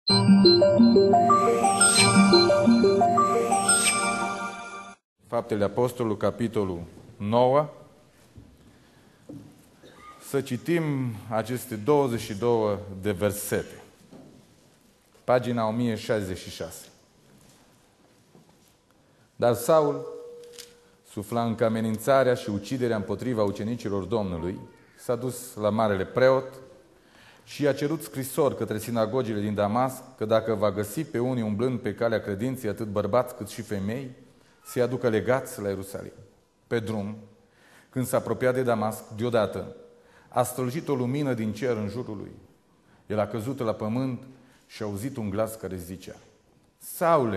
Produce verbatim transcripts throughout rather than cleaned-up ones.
Faptele Apostolului, capitolul nouă. Să citim aceste douăzeci și două de versete. Pagina o mie șaizeci și șase. Dar Saul sufla încă amenințarea și uciderea împotriva ucenicilor Domnului, s-a dus la marele preot și i-a cerut scrisori către sinagogile din Damasc, că dacă va găsi pe unii umblând pe calea credinței, atât bărbați cât și femei, să-i aducă legați la Ierusalim. Pe drum, când s-a apropiat de Damasc, deodată a strălucit o lumină din cer în jurul lui. El a căzut la pământ și a auzit un glas care zicea: Saule,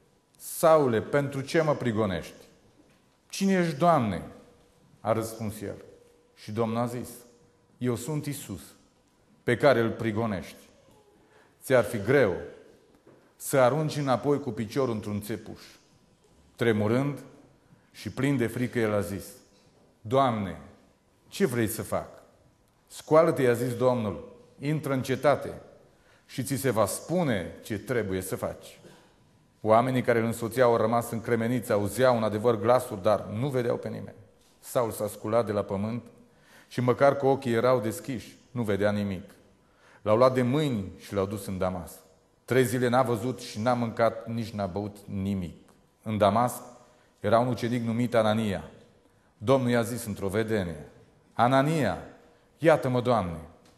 Saule, pentru ce mă prigonești? Cine ești, Doamne? A răspuns el. Și Domnul a zis: Eu sunt Iisus, pe care îl prigonești. Ți-ar fi greu să arunci înapoi cu piciorul într-un țepuș. Tremurând și plin de frică, el a zis: Doamne, ce vrei să fac? Scoală-te, i-a zis Domnul, intră în cetate și ți se va spune ce trebuie să faci. Oamenii care îl însoțeau au rămas încremeniți, auzeau un adevăr glasul, dar nu vedeau pe nimeni. Saul s-a sculat de la pământ și măcar că ochii erau deschiși, nu vedea nimic. L-au luat de mâini și l-au dus în Damasc. Trei zile n-a văzut și n-a mâncat, nici n-a băut nimic. În Damasc era un ucenic numit Anania. Domnul i-a zis într-o vedenie: Anania, iată-mă, Doamne.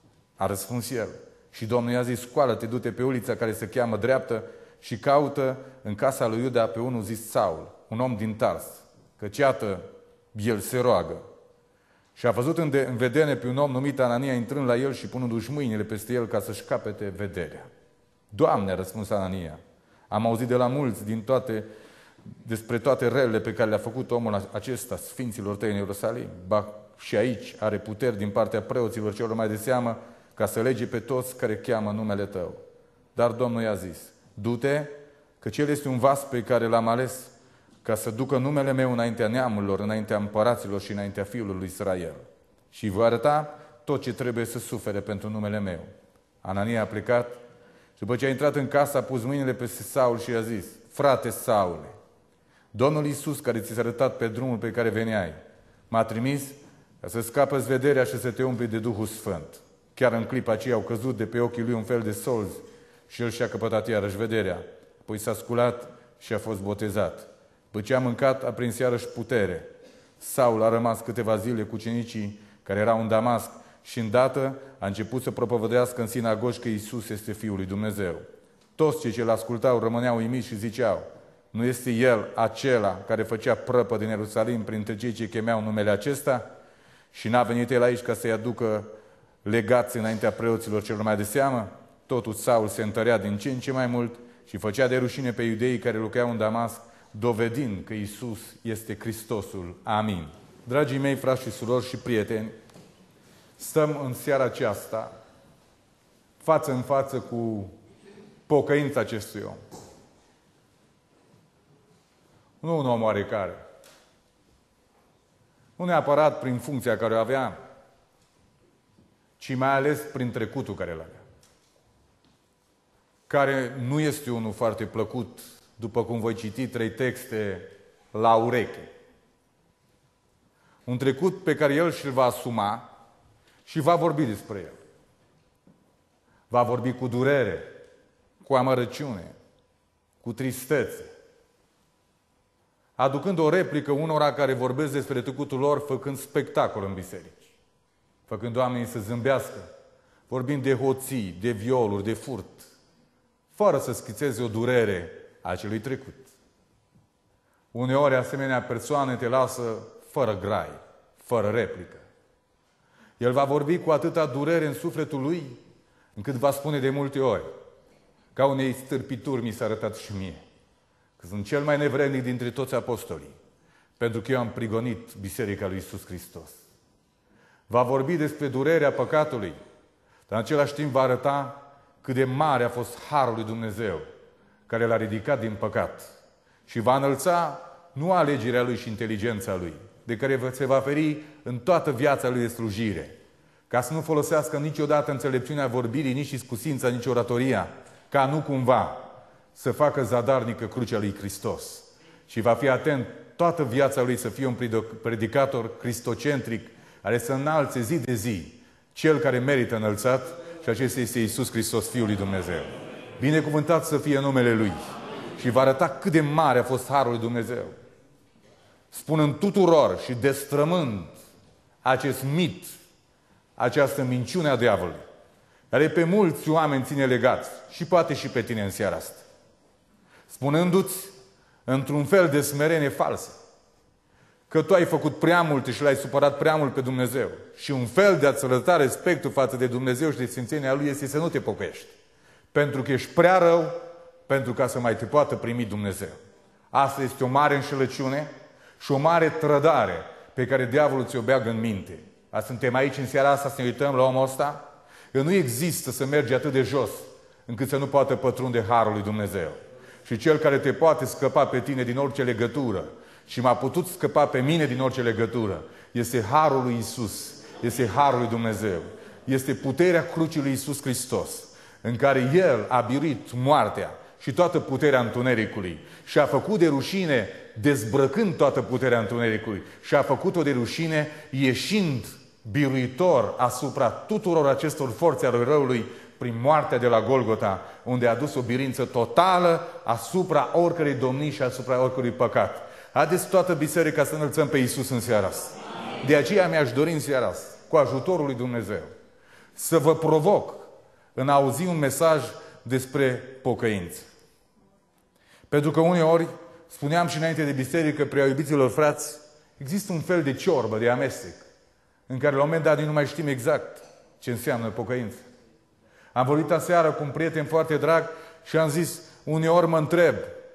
A răspuns el. Și Domnul i-a zis: scoală-te, du-te pe ulița care se cheamă Dreaptă și caută în casa lui Iuda pe unul zis Saul, un om din Tars, căci iată, el se roagă. Și a văzut în, de, în vedenie pe un om numit Anania intrând la el și punându-și mâinile peste el ca să-și capete vederea. Doamne, a răspuns Anania, am auzit de la mulți din toate, despre toate relele pe care le-a făcut omul acesta sfinților tăi în Ierusalim. Ba, și aici are puteri din partea preoților celor mai de seamă ca să lege pe toți care cheamă numele tău. Dar Domnul i-a zis: du-te, căci el este un vas pe care l-am ales ca să ducă numele meu înaintea neamurilor, înaintea împăraților și înaintea fiului lui Israel. Și vă arăta tot ce trebuie să sufere pentru numele meu. Anania a plecat și după ce a intrat în casă a pus mâinile peste Saul și i-a zis: frate Saule, Domnul Iisus, care ți s-a arătat pe drumul pe care veneai, m-a trimis ca să scapă-ți vederea și să te umpli de Duhul Sfânt. Chiar în clipa aceea au căzut de pe ochii lui un fel de solzi și el și-a căpătat iarăși vederea. Apoi s-a sculat și a fost botezat. După ce a mâncat, a prins iarăși putere. Saul a rămas câteva zile cu ucenicii care erau în Damasc și îndată a început să propovădească în sinagogi că Iisus este Fiul lui Dumnezeu. Toți cei ce l-ascultau rămâneau uimiți și ziceau: nu este El acela care făcea prăpă din Ierusalim printre cei ce chemeau numele acesta? Și n-a venit El aici ca să-i aducă legați înaintea preoților celor mai de seamă? Totuși Saul se întărea din ce în ce mai mult și făcea de rușine pe iudeii care lucrau în Damasc, dovedind că Iisus este Hristosul. Amin. Dragii mei, frați și surori și prieteni, stăm în seara aceasta față în față cu pocăința acestui om. Nu un om oarecare. Nu neapărat prin funcția care o avea, ci mai ales prin trecutul care îl avea. Care nu este unul foarte plăcut, după cum voi citi trei texte la ureche. Un trecut pe care el și-l va asuma și va vorbi despre el. Va vorbi cu durere, cu amărăciune, cu tristețe, aducând o replică unora care vorbesc despre trecutul lor, făcând spectacol în biserici, făcând oamenii să zâmbească, vorbind de hoții, de violuri, de furt, fără să schițeze o durere a acelui trecut. Uneori, asemenea persoane te lasă fără grai, fără replică. El va vorbi cu atâta durere în sufletul lui, încât va spune de multe ori: ca unei stârpituri mi s-a arătat și mie, că sunt cel mai nevrednic dintre toți apostolii, pentru că eu am prigonit Biserica lui Iisus Hristos. Va vorbi despre durerea păcatului, dar în același timp va arăta cât de mare a fost harul lui Dumnezeu, care l-a ridicat din păcat și va înălța nu alegerea lui și inteligența lui, de care se va feri în toată viața lui de slujire, ca să nu folosească niciodată înțelepciunea vorbirii, nici iscusința, nici oratoria, ca nu cumva să facă zadarnică crucea lui Hristos. Și va fi atent toată viața lui să fie un predicator cristocentric, care să înalțe zi de zi cel care merită înălțat, și acesta este Iisus Hristos, Fiul lui Dumnezeu. Binecuvântat să fie numele Lui. Și va arăta cât de mare a fost harul lui Dumnezeu. Spunând tuturor și destrămând acest mit, această minciune a diavolului, care pe mulți oameni ține legați, și poate și pe tine în seara asta. Spunându-ți, într-un fel de smerenie falsă, că tu ai făcut prea mult și l-ai supărat prea mult pe Dumnezeu. Și un fel de a-ți arăta respectul față de Dumnezeu și de sfințenia Lui este să nu te pocăiești. Pentru că ești prea rău pentru ca să mai te poată primi Dumnezeu. Asta este o mare înșelăciune și o mare trădare pe care diavolul ți-o beagă în minte. A, suntem aici în seara asta să ne uităm la omul ăsta? Că nu există să mergi atât de jos încât să nu poată pătrunde harul lui Dumnezeu. Și cel care te poate scăpa pe tine din orice legătură și m-a putut scăpa pe mine din orice legătură este harul lui Isus, este harul lui Dumnezeu. Este puterea crucii lui Isus Hristos, în care El a biruit moartea și toată puterea întunericului și a făcut de rușine dezbrăcând toată puterea întunericului și a făcut-o de rușine ieșind biruitor asupra tuturor acestor forțe ale răului prin moartea de la Golgota, unde a dus o birință totală asupra oricărei domnii și asupra oricărui păcat. Haideți toată biserica să înălțăm pe Iisus în seara asta. De aceea mi-aș dori în seara asta, cu ajutorul lui Dumnezeu, să vă provoc în a auzi un mesaj despre pocăință. Pentru că uneori, spuneam și înainte de biserică, prea iubiților frați, există un fel de ciorbă, de amestec, în care la un moment dat nu mai știm exact ce înseamnă pocăință. Am vorbit aseară cu un prieten foarte drag și am zis, uneori mă întreb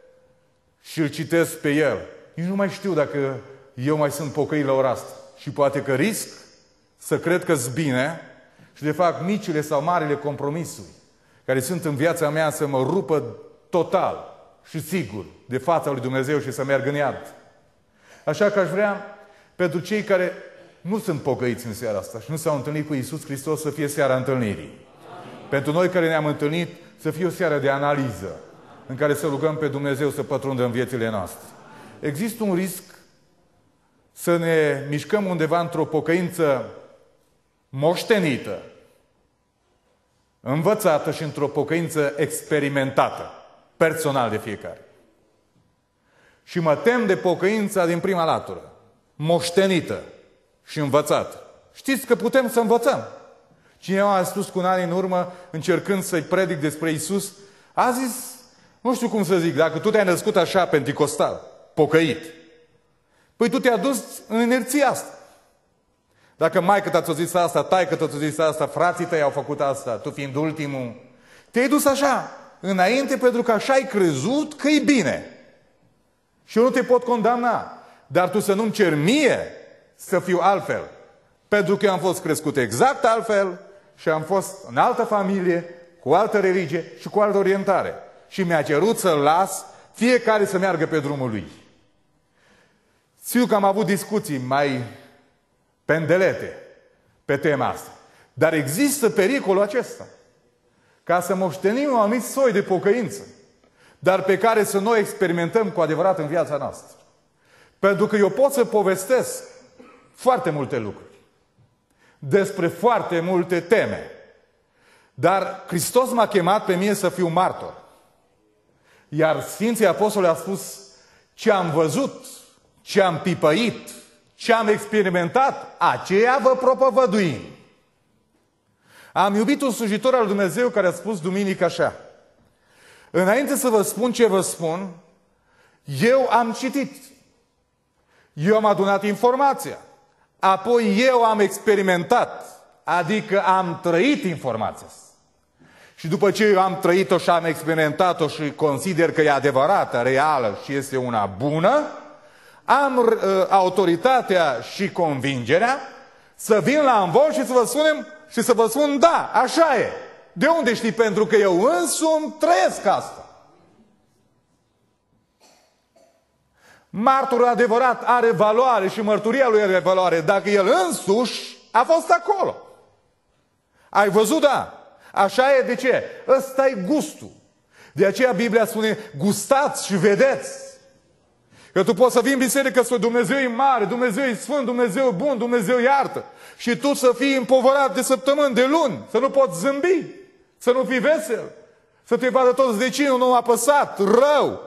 și îl citesc pe el. Eu nu mai știu dacă eu mai sunt pocăit la ora asta. Și poate că risc să cred că-s bine și de fapt micile sau marile compromisuri care sunt în viața mea să mă rupă total și sigur de fața lui Dumnezeu și să meargă în iad. Așa că aș vrea pentru cei care nu sunt pocăiți în seara asta și nu s-au întâlnit cu Iisus Hristos să fie seara întâlnirii. Pentru noi care ne-am întâlnit să fie o seară de analiză în care să rugăm pe Dumnezeu să pătrundă în viețile noastre. Există un risc să ne mișcăm undeva într-o pocăință moștenită, învățată și într-o pocăință experimentată, personal de fiecare. Și mă tem de pocăința din prima latură, moștenită și învățată. Știți că putem să învățăm. Cineva a spus cu un an în urmă, încercând să-i predic despre Iisus, a zis, nu știu cum să zic, dacă tu te-ai născut așa penticostal, pocăit, păi tu te-ai dus în inerția asta. Dacă maică ta ți-a zis asta, taică ta ți-a zis asta, frații tăi au făcut asta, tu fiind ultimul, te-ai dus așa, înainte pentru că așa ai crezut că e bine. Și eu nu te pot condamna, dar tu să nu-mi cer mie să fiu altfel. Pentru că eu am fost crescut exact altfel și am fost în altă familie, cu altă religie și cu altă orientare. Și mi-a cerut să-l las fiecare să meargă pe drumul lui. Știu că am avut discuții mai pendelete pe tema asta. Dar există pericolul acesta. Ca să moștenim un anumit soi de pocăință, dar pe care să noi experimentăm cu adevărat în viața noastră. Pentru că eu pot să povestesc foarte multe lucruri despre foarte multe teme. Dar Hristos m-a chemat pe mine să fiu martor. Iar Sfinții Apostoli au spus ce am văzut, ce am pipăit, ce am experimentat, aceea vă propovăduim. Am iubit un slujitor al Dumnezeu care a spus duminică așa: înainte să vă spun ce vă spun, eu am citit, eu am adunat informația, apoi eu am experimentat, adică am trăit informația. Și după ce eu am trăit-o și am experimentat-o și consider că e adevărată, reală și este una bună, am uh, autoritatea și convingerea să vin la învol și să vă spunem și să vă spun da, așa e. De unde știi? Pentru că eu însumi trăiesc asta. Martorul adevărat are valoare și mărturia lui are valoare dacă el însuși a fost acolo. Ai văzut? Da. Așa e. De ce? Ăsta e gustul. De aceea Biblia spune, gustați și vedeți. Că tu poți să vii în biserică să Dumnezeu e mare, Dumnezeu e sfânt, Dumnezeu e bun, Dumnezeu iartă. Și tu să fii împovărat de săptămâni, de luni, să nu poți zâmbi, să nu fii vesel, să te vadă toți vecinii un om apăsat, rău,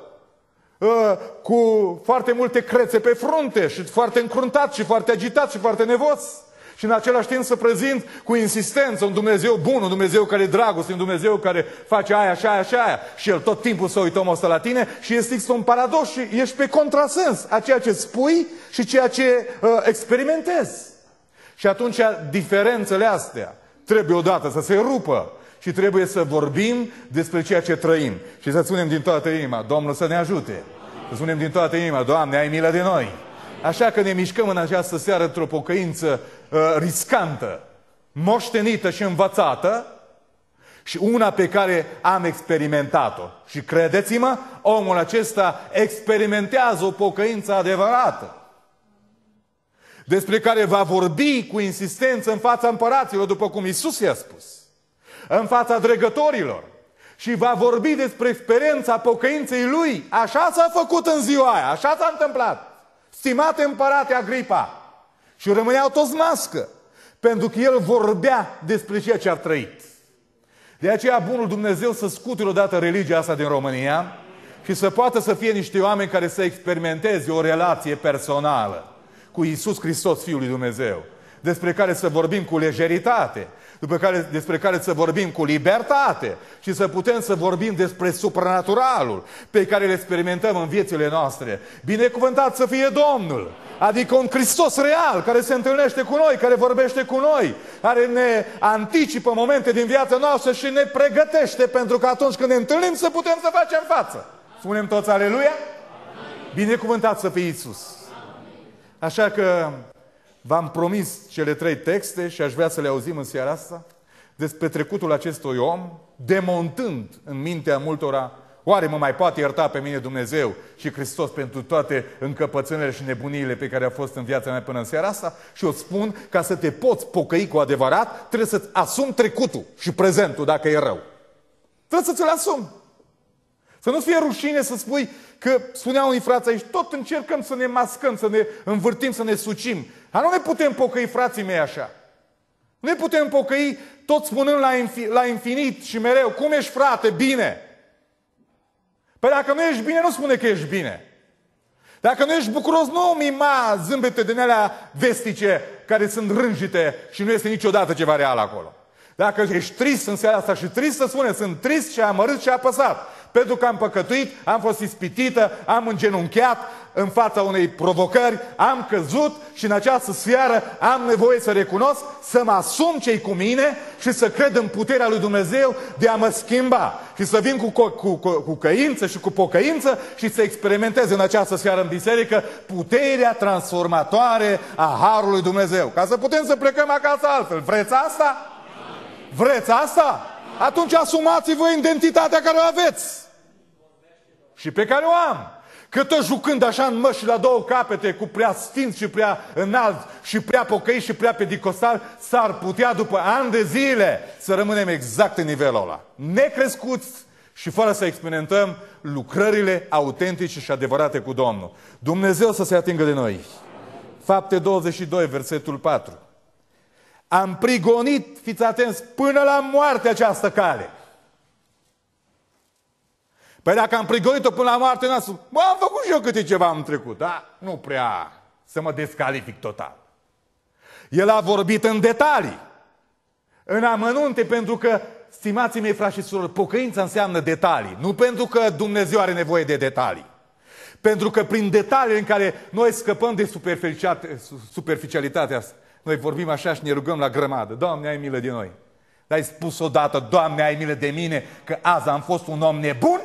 cu foarte multe crețe pe frunte și foarte încruntat și foarte agitat și foarte nevos. Și în același timp să prezint cu insistență un Dumnezeu bun, un Dumnezeu care e dragoste, un Dumnezeu care face aia și aia și aia. Și El tot timpul să uită omul ăsta la tine și este un paradox și ești pe contrasens a ceea ce spui și ceea ce uh, experimentezi. Și atunci diferențele astea trebuie odată să se rupă și trebuie să vorbim despre ceea ce trăim. Și să spunem din toată inima, Domnul să ne ajute. Să spunem din toată inima, Doamne, ai milă de noi. Așa că ne mișcăm în această seară într-o pocăință uh, riscantă, moștenită și învățată și una pe care am experimentat-o. Și credeți-mă, omul acesta experimentează o pocăință adevărată, despre care va vorbi cu insistență în fața împăraților, după cum Iisus i-a spus, în fața dregătorilor. Și va vorbi despre experiența pocăinței lui. Așa s-a făcut în ziua aia, așa s-a întâmplat. Stimate împărate Agripa, și rămâneau toți mască, pentru că el vorbea despre ceea ce a trăit. De aceea bunul Dumnezeu să scutire odată religia asta din România și să poată să fie niște oameni care să experimenteze o relație personală cu Iisus Hristos, Fiul lui Dumnezeu, despre care să vorbim cu lejeritate, după care, despre care să vorbim cu libertate și să putem să vorbim despre supranaturalul pe care îl experimentăm în viețile noastre. Binecuvântat să fie Domnul! Adică un Hristos real care se întâlnește cu noi, care vorbește cu noi, care ne anticipă momente din viața noastră și ne pregătește pentru că atunci când ne întâlnim să putem să facem față. Spunem toți aleluia? Binecuvântat să fie Iisus! Așa că v-am promis cele trei texte și aș vrea să le auzim în seara asta despre trecutul acestui om, demontând în mintea multora, oare mă mai poate ierta pe mine Dumnezeu și Hristos pentru toate încăpățânile și nebuniile pe care a fost în viața mea până în seara asta? Și o spun, ca să te poți pocăi cu adevărat, trebuie să-ți asumi trecutul și prezentul dacă e rău. Trebuie să ți-l asumi. Să nu-ți fie rușine să spui că, spunea unii frați aici, tot încercăm să ne mascăm, să ne învârtim, să ne sucim. Dar nu ne putem pocăi, frații mei, așa. Nu ne putem pocăi tot spunând la, infi, la infinit și mereu, cum ești, frate? Bine. Păi dacă nu ești bine, nu spune că ești bine. Dacă nu ești bucuros, nu mima zâmbete din alea vestice care sunt rânjite și nu este niciodată ceva real acolo. Dacă ești trist în seara asta și trist, să spune, sunt trist și amărât și apăsat. Pentru că am păcătuit, am fost ispitită, am îngenunchiat în fața unei provocări, am căzut și în această seară am nevoie să recunosc, să mă asum ce-i cu mine și să cred în puterea lui Dumnezeu de a mă schimba. Și să vin cu, cu, cu, cu căință și cu pocăință și să experimentez în această seară în biserică puterea transformatoare a Harului lui Dumnezeu. Ca să putem să plecăm acasă altfel. Vreți asta? Vreți asta? Atunci asumați-vă identitatea care o aveți și pe care o am. Că tot jucând așa în măși la două capete, cu prea sfinț și prea înalt și prea pocăit și prea pedicostal, s-ar putea după ani de zile să rămânem exact în nivelul ăla. Necrescuți și fără să experimentăm lucrările autentice și adevărate cu Domnul. Dumnezeu să se atingă de noi. Fapte douăzeci și doi, versetul patru. Am prigonit, fiți atenți, până la moarte această cale. Păi dacă am prigonit-o până la moarte, n-am spus, bă, am făcut și eu câte ceva în trecut, dar nu prea să mă descalific total. El a vorbit în detalii, în amănunte, pentru că, stimații mei, frați și surori, pocăința înseamnă detalii. Nu pentru că Dumnezeu are nevoie de detalii. Pentru că prin detaliile în care noi scăpăm de superficialitatea asta, noi vorbim așa și ne rugăm la grămadă. Doamne, ai milă de noi. Dar ai spus odată, Doamne, ai milă de mine, că azi am fost un om nebun?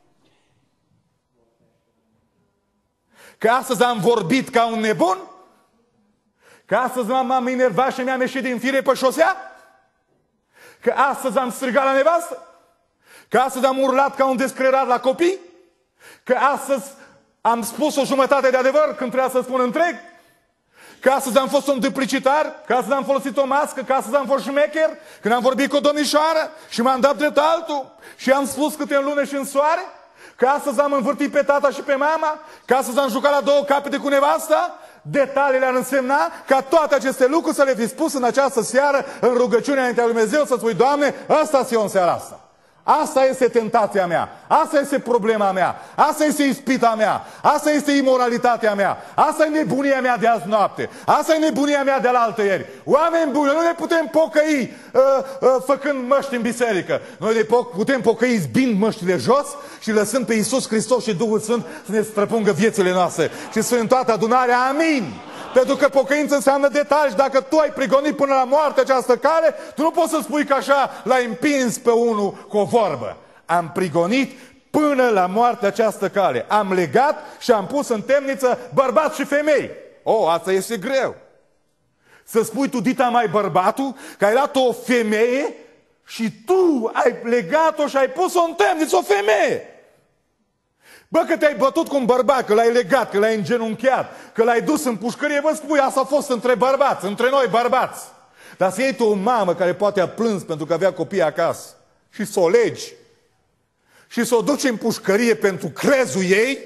Că astăzi am vorbit ca un nebun? Că astăzi m-am enervat și mi-am ieșit din fire pe șosea? Că astăzi am strigat la nevastă? Că astăzi am urlat ca un descrerat la copii? Că astăzi am spus o jumătate de adevăr când trebuia să spun întreg? Că astăzi am fost un duplicitar, că astăzi am folosit o mască, că astăzi am fost șmecher, când am vorbit cu o domnișoară și m-am dat drept altul și am spus câte în lună și în soare, că astăzi am învârtit pe tata și pe mama, că astăzi am jucat la două capete cu nevasta. Detaliile ar însemna ca toate aceste lucruri să le fi spus în această seară, în rugăciunea înaintea lui Dumnezeu, să spui: Doamne, ăsta-s eu în seara asta. Asta este tentația mea, asta este problema mea, asta este ispita mea, asta este imoralitatea mea, asta e nebunia mea de azi noapte, asta e nebunia mea de alaltă ieri. Oameni buni, nu ne putem pocăi uh, uh, făcând măști în biserică. Noi ne putem pocăi zbind măștile jos și lăsând pe Iisus Hristos și Duhul Sfânt să ne străpungă viețile noastre. Și să în toată adunarea, amin! Pentru că pocăință înseamnă detalii. Dacă tu ai prigonit până la moarte această cale, tu nu poți să spui că așa l-ai împins pe unul cu o vorbă. Am prigonit până la moarte această cale. Am legat și am pus în temniță bărbați și femei. O, asta este greu. Să spui tu, dita mai bărbatul, că ai luat o femeie și tu ai legat-o și ai pus-o în temniță, o femeie. Bă, că te-ai bătut cu un bărbat, că l-ai legat, că l-ai îngenunchiat, că l-ai dus în pușcărie, vă spui, asta a fost între bărbați, între noi bărbați. Dar să iei tu o mamă care poate a plâns pentru că avea copii acasă și să o legi și să o duci în pușcărie pentru crezul ei,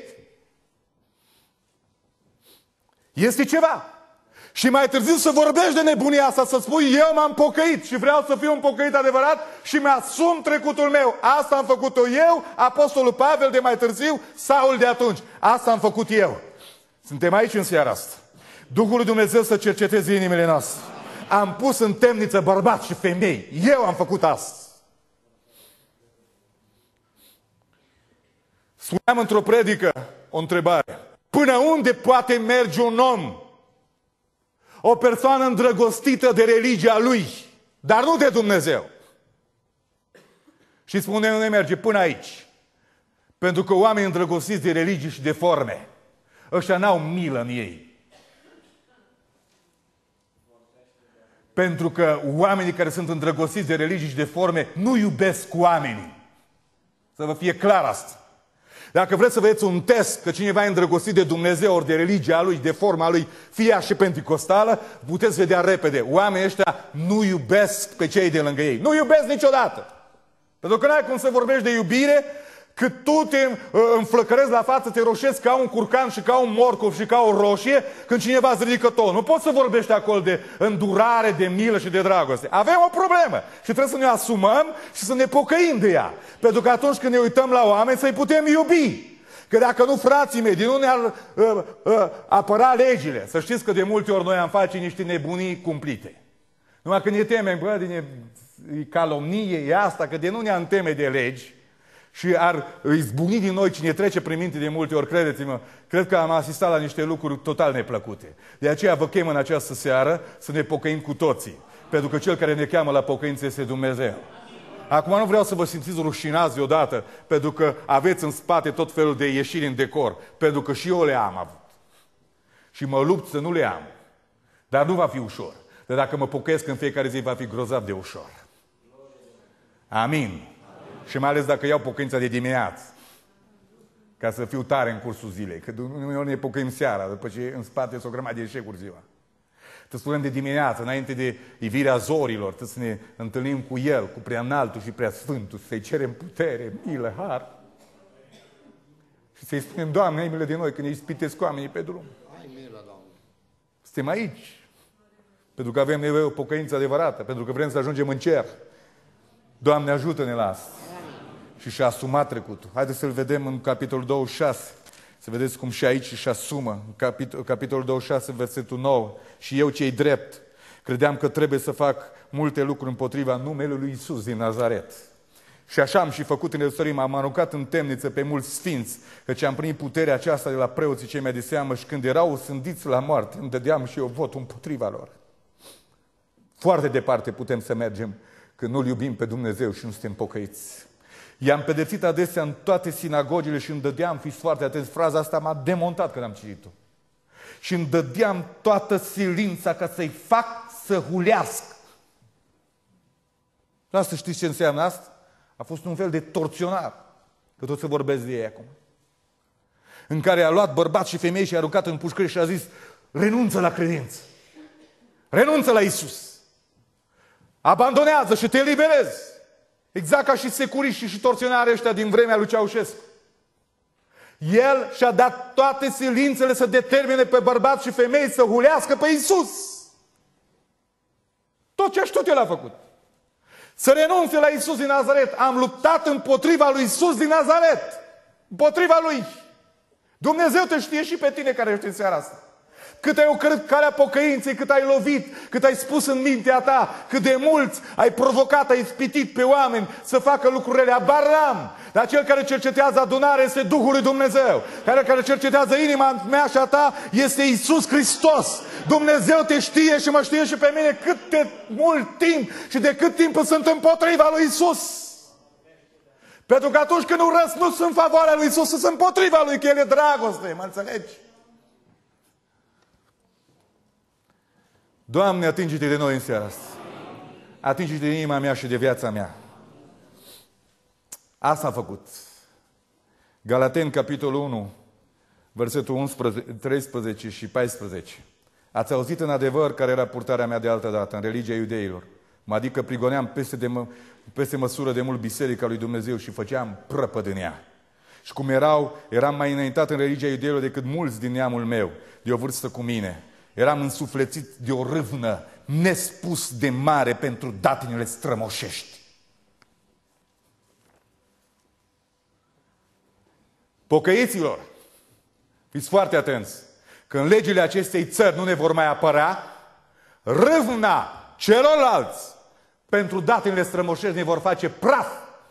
este ceva. Și mai târziu să vorbești de nebunia asta, să spui: eu m-am pocăit și vreau să fiu un pocăit adevărat și mi-asum trecutul meu. Asta am făcut-o eu, Apostolul Pavel de mai târziu, Saul de atunci. Asta am făcut eu. Suntem aici în seara asta. Duhul lui Dumnezeu să cerceteze inimile noastre. Am pus în temniță bărbați și femei. Eu am făcut asta. Spuneam într-o predică o întrebare. Până unde poate merge un om? O persoană îndrăgostită de religia lui, dar nu de Dumnezeu. Și spune, nu ne merge până aici. Pentru că oamenii îndrăgostiți de religii și de forme, ăștia n-au milă în ei. Pentru că oamenii care sunt îndrăgostiți de religii și de forme nu iubesc oamenii. Să vă fie clar asta. Dacă vreți să vedeți un test că cineva e îndrăgostit de Dumnezeu ori de religia lui, de forma lui, fie ea și pentecostală, puteți vedea repede. Oamenii ăștia nu iubesc pe cei de lângă ei. Nu iubesc niciodată. Pentru că n-ai cum să vorbești de iubire cât tu te înflăcărezi la față, te roșezi ca un curcan și ca un morcov și ca o roșie când cineva îți ridică ton. Nu poți să vorbești acolo de îndurare, de milă și de dragoste. Avem o problemă și trebuie să ne asumăm și să ne pocăim de ea. Pentru că atunci când ne uităm la oameni să-i putem iubi. Că dacă nu, frații mei, din nu ne-ar uh, uh, apăra legile. Să știți că de multe ori noi am face niște nebunii cumplite. Numai că ne temem, bă, din calomnie, e asta, că de nu ne-am teme de legi, și ar izbuni din noi cine trece prin minte de multe ori, credeți-mă, cred că am asistat la niște lucruri total neplăcute. De aceea vă chem în această seară să ne pocăim cu toții. Pentru că Cel care ne cheamă la pocăință este Dumnezeu. Acum nu vreau să vă simțiți rușinați deodată, pentru că aveți în spate tot felul de ieșiri în decor. Pentru că și eu le am avut. Și mă lupt să nu le am. Dar nu va fi ușor. Dar dacă mă pocăiesc în fiecare zi, va fi grozav de ușor. Amin. Și mai ales dacă iau pocăința de dimineață. Ca să fiu tare în cursul zilei. Că uneori ne pocăim seara, după ce în spate sunt o grămadă de eșecuri ziua. Trebuie spunem de dimineață, înainte de ivirea zorilor, trebuie să ne întâlnim cu El, cu Preanaltul și Preasfântul, să-i cerem putere, milă, har. Și să-i spunem: Doamne, ai milă de noi când ne ispitesc oamenii pe drum. Ai milă, Doamne. Suntem aici. Pentru că avem nevoie de o pocăință adevărată, pentru că vrem să ajungem în cer. Doamne, ajută-ne la asta. Și și-a asumat trecutul. Haideți să-l vedem în capitolul douăzeci și șase. Să vedeți cum și aici și asumă. În capitol, capitolul douăzeci și șase, versetul nouă. Și eu, cei drept, credeam că trebuie să fac multe lucruri împotriva numelui lui Iisus din Nazaret. Și așa am și făcut în Ierusalim. Am aruncat în temniță pe mulți sfinți, căci am primit puterea aceasta de la preoții cei mai de seamă și când erau osândiți la moarte, îmi dădeam și eu votul împotriva lor. Foarte departe putem să mergem când nu-L iubim pe Dumnezeu și nu suntem pocăiți. I-am pedepsit adesea în toate sinagogile și îmi dădeam, fiți foarte atenți, fraza asta m-a demontat când am citit-o. Și îmi dădeam toată silința ca să-i fac să hulească. Dar să știți ce înseamnă asta? A fost un fel de torționar, că tot se vorbesc de ei acum. În care a luat bărbați și femei și a aruncat în pușcărie și a zis: renunță la credință. Renunță la Iisus. Abandonează și te eliberezi. Exact ca și securiștii și torționarii ăștia din vremea lui Ceaușescu. El și-a dat toate silințele să determine pe bărbați și femei să hulească pe Iisus. Tot ce a știut el a făcut. Să renunțe la Iisus din Nazaret. Am luptat împotriva lui Iisus din Nazaret. Împotriva lui. Dumnezeu te știe și pe tine care ești în seara asta. Cât ai ocărât calea pocăinței, cât ai lovit, cât ai spus în mintea ta, cât de mulți ai provocat, ai ispitit pe oameni să facă lucrurile. Habar n-am. Dar cel care cercetează adunarea este Duhul lui Dumnezeu. Care, care cercetează inima mea și a ta este Iisus Hristos. Dumnezeu te știe și mă știe și pe mine cât de mult timp și de cât timp sunt împotriva lui Iisus. Pentru că atunci când urăsc, nu sunt în favoarea lui Iisus, sunt împotriva lui, că El e dragoste. Mă înțelegi? Doamne, atinge-te de noi în seara asta. Atinge-te de inima mea și de viața mea. Asta a făcut. Galateni, capitolul unu, versetul unsprezece, treisprezece și paisprezece. Ați auzit în adevăr care era purtarea mea de altă dată, în religia iudeilor. Mă adică prigoneam peste, de mă, peste măsură de mult biserica lui Dumnezeu și făceam prăpăd în ea. Și cum erau, eram mai înaintat în religia iudeilor decât mulți din neamul meu, de o vârstă cu mine. Eram însuflețit de o râvnă nespus de mare pentru datinile strămoșești. Pocăiților, fiți foarte atenți, că în legile acestei țări nu ne vor mai apărea, râvna celorlalți pentru datinile strămoșești ne vor face praf.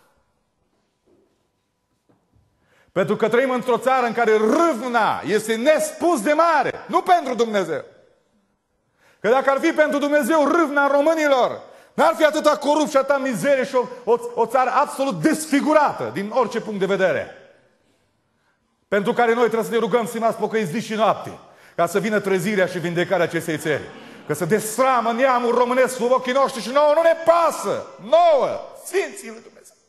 Pentru că trăim într-o țară în care râvna este nespus de mare. Nu pentru Dumnezeu. Că dacă ar fi pentru Dumnezeu râvna românilor, n-ar fi atâta corupt și atâta mizerie și o, o, o țară absolut desfigurată din orice punct de vedere. Pentru care noi trebuie să ne rugăm, stimați pocăiți, zi și noapte, ca să vină trezirea și vindecarea acestei țări. Că să desframă neamul românesc sub ochii noștri și nouă nu ne pasă. Nouă, Sfinții lui Dumnezeu.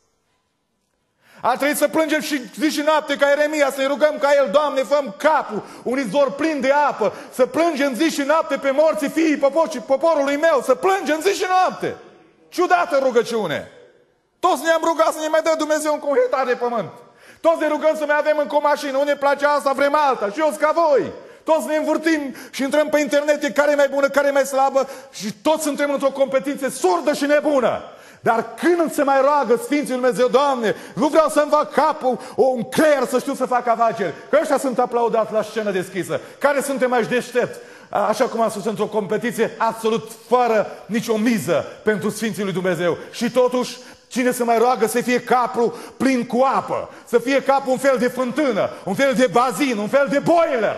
Ar trebui să plângem și zi și noapte ca Ieremia, să-i rugăm ca el, Doamne, fă-mi capul, un izvor plin de apă, să plângem zi și noapte pe morții fiii poporului meu, să plângem zi și noapte. Ciudată rugăciune. Toți ne-am rugat să ne mai dă Dumnezeu un hectar de pământ. Toți ne rugăm să mai avem încă o mașină, nu ne place asta, vrem alta, și eu sunt ca voi. Toți ne învârtim și intrăm pe internet, care e mai bună, care e mai slabă, și toți suntem într-o competiție surdă și nebună. Dar când se mai roagă Sfinții Dumnezeu, Doamne, nu vreau să-mi fac capul, o, un creier să știu să fac afaceri. Că ăștia sunt aplaudați la scenă deschisă. Care suntem mai deștepți? Așa cum am spus, într-o competiție absolut fără nicio miză pentru Sfinții lui Dumnezeu. Și totuși, cine se mai roagă să fie capul plin cu apă, să fie capul un fel de fântână, un fel de bazin, un fel de boiler.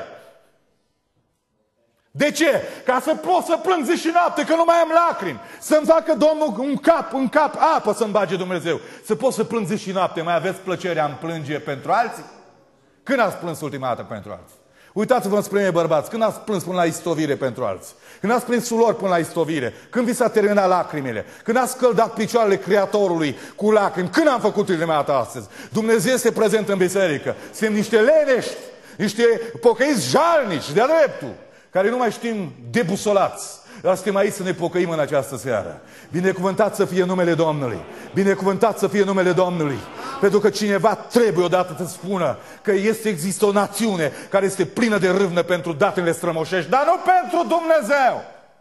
De ce? Ca să pot să plâng zi și noapte, că nu mai am lacrimi. Să-mi facă Domnul un cap, un cap apă să-mi bage Dumnezeu. Să pot să plâng zi și noapte. Mai aveți plăcerea în plânge pentru alții? Când ați plâns ultima dată pentru alții? Uitați-vă spre mine, bărbați, când ați plâns până la istovire pentru alții? Când ați prins sulori până la istovire? Când vi s-a terminat lacrimile? Când ați scăldat picioarele Creatorului cu lacrimi? Când am făcut ultima dată astăzi? Dumnezeu este prezent în biserică. Suntem niște lenești, niște pocăiți jalnici, de-a dreptul, care nu mai știm debusolați. Dar suntem aici să ne pocăim în această seară. Binecuvântat să fie numele Domnului. Binecuvântat să fie numele Domnului. Pentru că cineva trebuie odată să spună că este, există o națiune care este plină de râvnă pentru datele strămoșești, dar nu pentru Dumnezeu.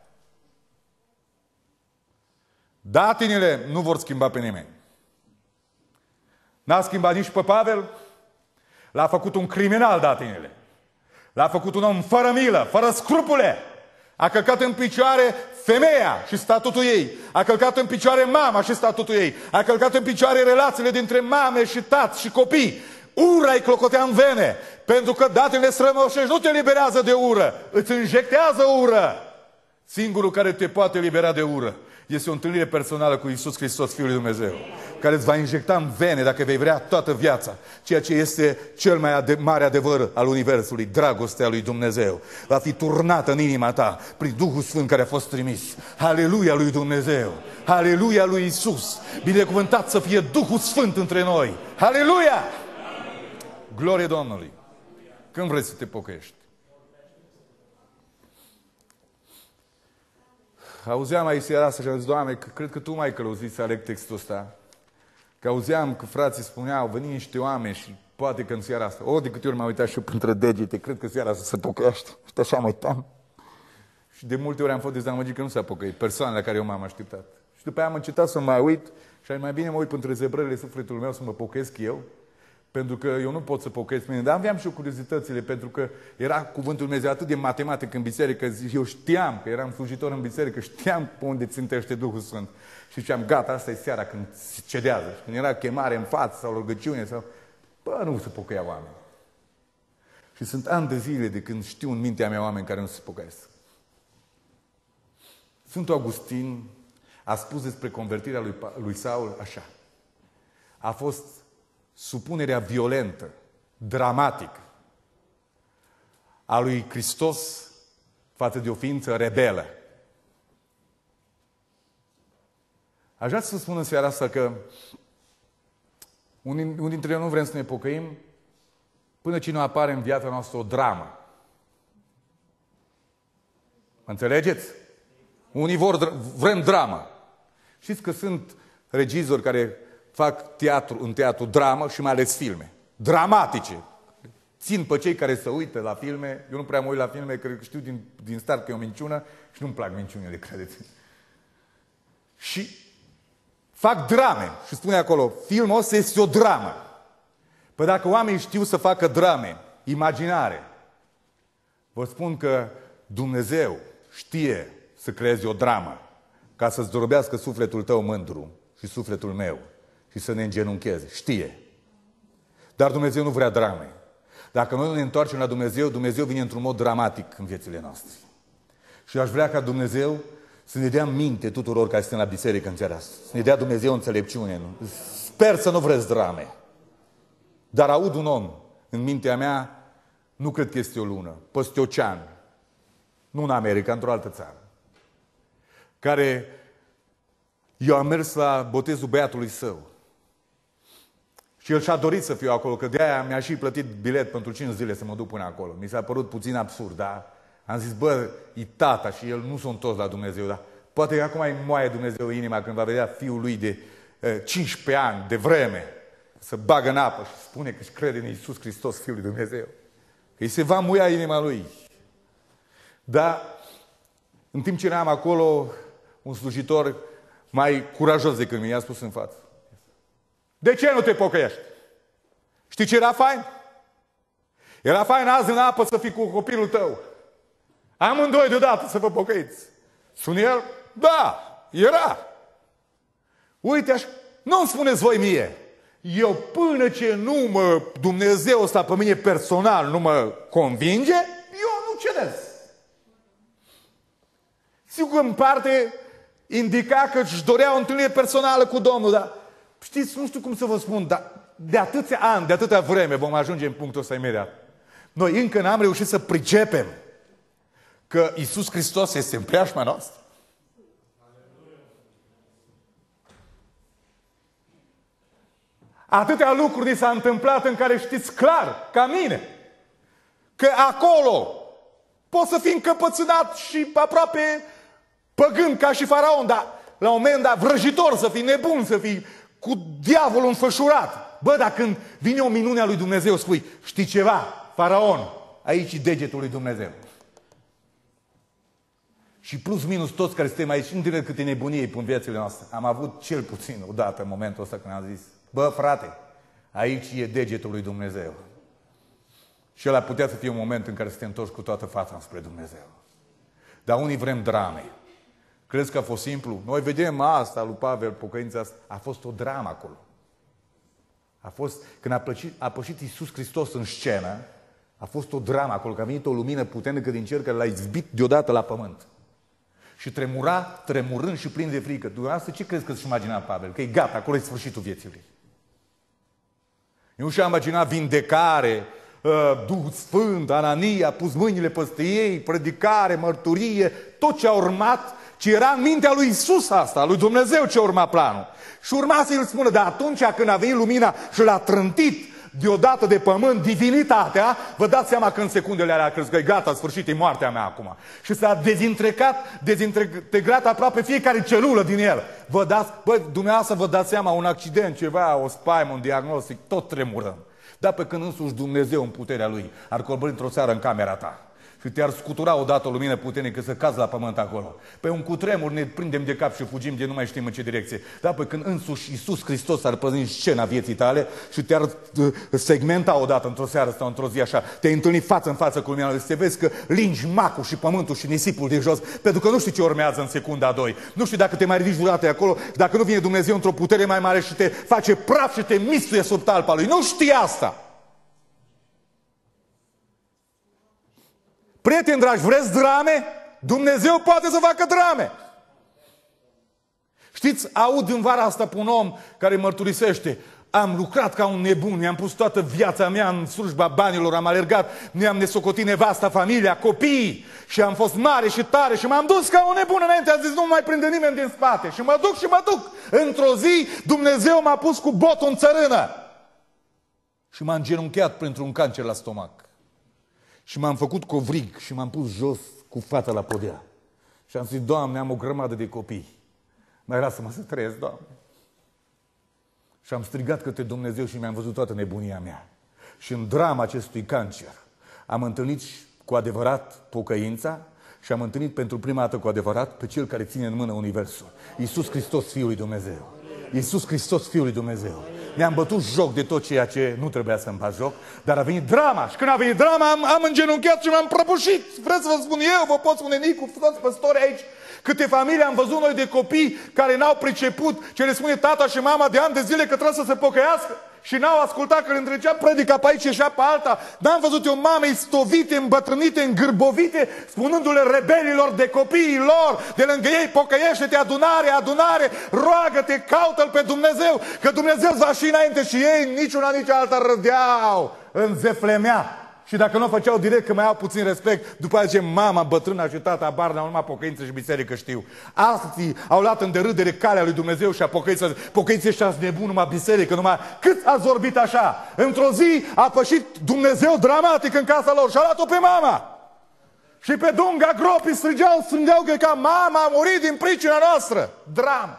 Datinile nu vor schimba pe nimeni. N-a schimbat nici pe Pavel. L-a făcut un criminal datinile. L-a făcut un om fără milă, fără scrupule. A călcat în picioare femeia și statutul ei. A călcat în picioare mama și statutul ei. A călcat în picioare relațiile dintre mame și tați și copii. Ura îi clocotea în vene. Pentru că datele strămoșești nu te liberează de ură. Îți injectează ură. Singurul care te poate libera de ură este o întâlnire personală cu Iisus Hristos, Fiul lui Dumnezeu, care îți va injecta în vene, dacă vei vrea, toată viața, ceea ce este cel mai ade- mare adevăr al Universului, dragostea lui Dumnezeu. Va fi turnată în inima ta prin Duhul Sfânt care a fost trimis. Aleluia lui Dumnezeu! Aleluia lui Iisus! Binecuvântat să fie Duhul Sfânt între noi! Aleluia! Glorie Domnului! Când vrei să te pocăiești? auzeam aici seara asta și am zis, Doamne, că cred că Tu m-ai călăuzit să aleg textul ăsta. Că auzeam că frații spuneau, veni niște oameni și poate că în seara asta, o, de câte ori m-am uitat și eu între degete, cred că seara asta se pocăiește. Și așa mă uitam. Și de multe ori am fost dezamăgit că nu s-a pocăit, persoanele la care eu m-am așteptat. Și după aia am încetat să mă mai uit și mai bine mă uit între zebrările sufletului meu să mă pocăiesc eu, pentru că eu nu pot să pocăiesc mine. Dar aveam și eu curiozitățile, pentru că era cuvântul Lui Dumnezeu atât de matematic în biserică, eu știam că eram slujitor în biserică, știam pe unde țintește Duhul Sfânt. Și ziceam, gata, asta e seara când se cedează. Și când era chemare în față sau rugăciune sau... Bă, nu se pocăia oameni. Și sunt ani de zile de când știu în mintea mea oameni care nu se pocăiesc. Sfântul Augustin a spus despre convertirea lui, lui Saul așa. A fost supunerea violentă, dramatică a lui Hristos față de o ființă rebelă. Aș vrea să spun în seara asta că unii, unii dintre noi nu vrem să ne pocăim până ce nu apare în viața noastră o dramă. Înțelegeți? Unii vor, vrem dramă. Știți că sunt regizori care fac teatru, în teatru dramă și mai ales filme. Dramatice. Țin pe cei care se uită la filme. Eu nu prea mă uit la filme, că știu din, din start că e o minciună și nu-mi plac minciunile, credeți. Și fac drame. Și spune acolo, filmul ăsta este o dramă. Păi dacă oamenii știu să facă drame, imaginare, vă spun că Dumnezeu știe să creeze o dramă ca să zdrobească sufletul tău mândru și sufletul meu și să ne îngenuncheze. Știe. Dar Dumnezeu nu vrea drame. Dacă noi nu ne întoarcem la Dumnezeu, Dumnezeu vine într-un mod dramatic în viețile noastre. Și aș vrea ca Dumnezeu să ne dea minte tuturor care suntem la biserică în seara asta. Să ne dea Dumnezeu înțelepciune. Sper să nu vreți drame. Dar aud un om în mintea mea, nu cred că este o lună, peste ocean, nu în America, într-o altă țară, care eu am mers la botezul băiatului său. Și el și-a dorit să fiu acolo, că de-aia mi-a și plătit bilet pentru cinci zile să mă duc până acolo. Mi s-a părut puțin absurd, dar am zis, bă, e tata și el nu sunt toți la Dumnezeu, dar poate că acum îi moaie Dumnezeu inima când va vedea fiul lui de uh, cincisprezece ani, de vreme, să bagă în apă și spune că își crede în Iisus Hristos, Fiul lui Dumnezeu. Că îi se va muia inima lui. Dar, în timp ce eram acolo, un slujitor mai curajos decât mine i-a spus în față. De ce nu te pocăiești? Știi ce era fain? Era fain azi în apă să fii cu copilul tău. Amândoi deodată să vă pocăiți. Spune el, da, era. Uite așa, nu-mi spuneți voi mie. Eu până ce nu mă, Dumnezeu ăsta pe mine personal nu mă convinge, eu nu cedez. Sigur, în parte indica că își dorea o întâlnire personală cu Domnul, dar știți, nu știu cum să vă spun, dar de atâția ani, de atâta vreme vom ajunge în punctul ăsta imediat. Noi încă n-am reușit să pricepem că Iisus Hristos este în preajma noastră. Atâtea lucruri ni s-a întâmplat în care știți clar, ca mine, că acolo poți să fii încăpățânat și aproape păgân ca și Faraon, dar la un moment dat vrăjitor să fii, nebun să fii, cu diavolul înfășurat. Bă, dar când vine o minune a lui Dumnezeu, spui, știi ceva, Faraon, aici e degetul lui Dumnezeu. Și plus minus toți care suntem aici, nu știu câte nebunie în viețile noastre. Am avut cel puțin odată în momentul ăsta când am zis, bă, frate, aici e degetul lui Dumnezeu. Și ăla putea să fie un moment în care să te întorci cu toată fața spre Dumnezeu. Dar unii vrem drame. Crezi că a fost simplu? Noi vedem asta lui Pavel, pocăința asta. A fost o dramă acolo. A fost, când a, plăcit, a pășit Iisus Hristos în scenă, a fost o dramă acolo, că a venit o lumină puternică din cer care l-a izbit deodată la pământ. Și tremura, tremurând și plin de frică. Dumneavoastră, ce crezi că își imagina Pavel? Că e gata, acolo e sfârșitul vieții lui. Eu și-am imaginat vindecare, Duhul Sfânt, Anania, a pus mâinile peste ei, predicare, mărturie, tot ce a urmat, ce era în mintea lui Iisus asta, lui Dumnezeu ce urma planul. Și urma să-i spună, dar atunci când a venit lumina și l-a trântit, deodată de pământ divinitatea, vă dați seama că în secundele alea a crezut că e gata, sfârșit, e moartea mea acum. Și s-a dezintegrat, dezintegrat aproape fiecare celulă din el. Vă dați, bă, dumneavoastră vă dați seama, un accident, ceva, o spaimă, un diagnostic, tot tremurăm. Dar pe când însuși Dumnezeu în puterea Lui ar coborî într-o seară în camera ta și te-ar scutura odată o lumină puternică să cazi la pământ acolo. Pe un cutremur ne prindem de cap și fugim de nu mai știm în ce direcție. Dar pe când însuși Iisus Hristos ar păzi scena vieții tale și te-ar segmenta odată într-o seară sau într-o zi așa, te-ai întâlnit față în față cu lumina Lui, să te vezi că lingi macul și pământul și nisipul de jos, pentru că nu știi ce urmează în secunda a doi. Nu știi dacă te mai ridici vreodată acolo, dacă nu vine Dumnezeu într-o putere mai mare și te face praf și te mistuie sub talpa Lui. Nu știi asta! Prieteni dragi, vreți drame? Dumnezeu poate să facă drame. Știți, aud în vara asta pe un om care mărturisește: am lucrat ca un nebun, mi-am pus toată viața mea în slujba banilor, am alergat, mi-am nesocotit nevasta, familia, copiii și am fost mare și tare și m-am dus ca un nebun înainte, am zis nu mai prinde nimeni din spate și mă duc și mă duc. Într-o zi Dumnezeu m-a pus cu botul în țărână și m-a îngenunchiat printr-un cancer la stomac. Și m-am făcut covrig și m-am pus jos cu fața la podea. Și am zis: Doamne, am o grămadă de copii. Mai lasă-mă să trăiesc, Doamne. Și am strigat către Dumnezeu și mi-am văzut toată nebunia mea. Și în drama acestui cancer am întâlnit cu adevărat pocăința și am întâlnit pentru prima dată cu adevărat pe Cel care ține în mână Universul. Iisus Hristos, Fiul lui Dumnezeu. Iisus Hristos, Fiul lui Dumnezeu. Mi-am bătut joc de tot ceea ce nu trebuia să-mi bat joc, dar a venit drama. Și când a venit drama, am, am îngenunchiat și m-am prăbușit. Vreți să vă spun eu, vă pot spune Nicu, toți păstori aici, câte familii am văzut noi de copii care n-au priceput ce le spune tata și mama de ani de zile că trebuie să se pocăiască și n-au ascultat că le întrecea predica pe aici și pe alta. N-am văzut eu mame istovite, îmbătrânite, îngârbovite, spunându-le rebelilor de copiii lor de lângă ei: pocăiește-te, adunare, adunare, roagă-te, caută-L pe Dumnezeu, că Dumnezeu va și înainte. Și ei niciuna, nici alta râdeau, înzeflemea. Și dacă nu o făceau direct, că mai au puțin respect, după aceea zice: mama, bătrâna și tata bar n-au numai pocăință și biserică știu. Alții au luat în derâdere calea lui Dumnezeu și a pocăință. Pocăință ăștia nebun, numai biserică, numai... Cât ați vorbit așa? Într-o zi a pășit Dumnezeu dramatic în casa lor și a luat-o pe mama. Și pe dunga gropii strigeau, strângeau că ca mama a murit din pricina noastră. Dramă.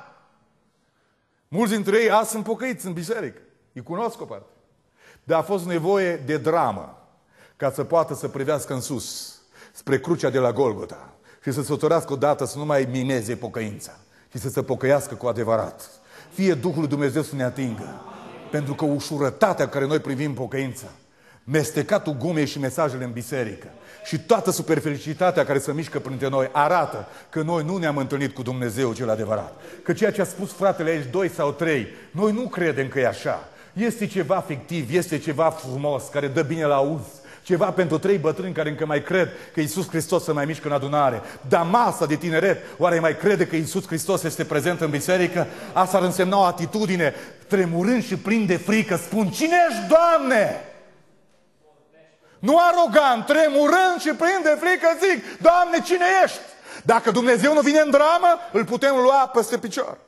Mulți dintre ei azi sunt pocăiți în biserică. Îi cunosc o parte. Dar a fost nevoie de dramă ca să poată să privească în sus, spre crucea de la Golgota și să se hotărească odată să nu mai mineze pocăința, și să se pocăiască cu adevărat. Fie Duhul lui Dumnezeu să ne atingă. Pentru că ușurătatea cu care noi privim pocăința, mestecatul gumei și mesajele în biserică și toată superficialitatea care se mișcă printre noi arată că noi nu ne-am întâlnit cu Dumnezeu cel adevărat. Că ceea ce a spus fratele aici, doi sau trei, noi nu credem că e așa. Este ceva fictiv, este ceva frumos, care dă bine la auz. Ceva pentru trei bătrâni care încă mai cred că Iisus Hristos se mai mișcă în adunare. Dar masa de tineret, oare mai crede că Iisus Hristos este prezent în biserică? Asta ar însemna o atitudine tremurând și plin de frică. Spun: cine ești, Doamne? Nu arogant, tremurând și plin de frică zic: Doamne, cine ești? Dacă Dumnezeu nu vine în dramă, îl putem lua peste picior.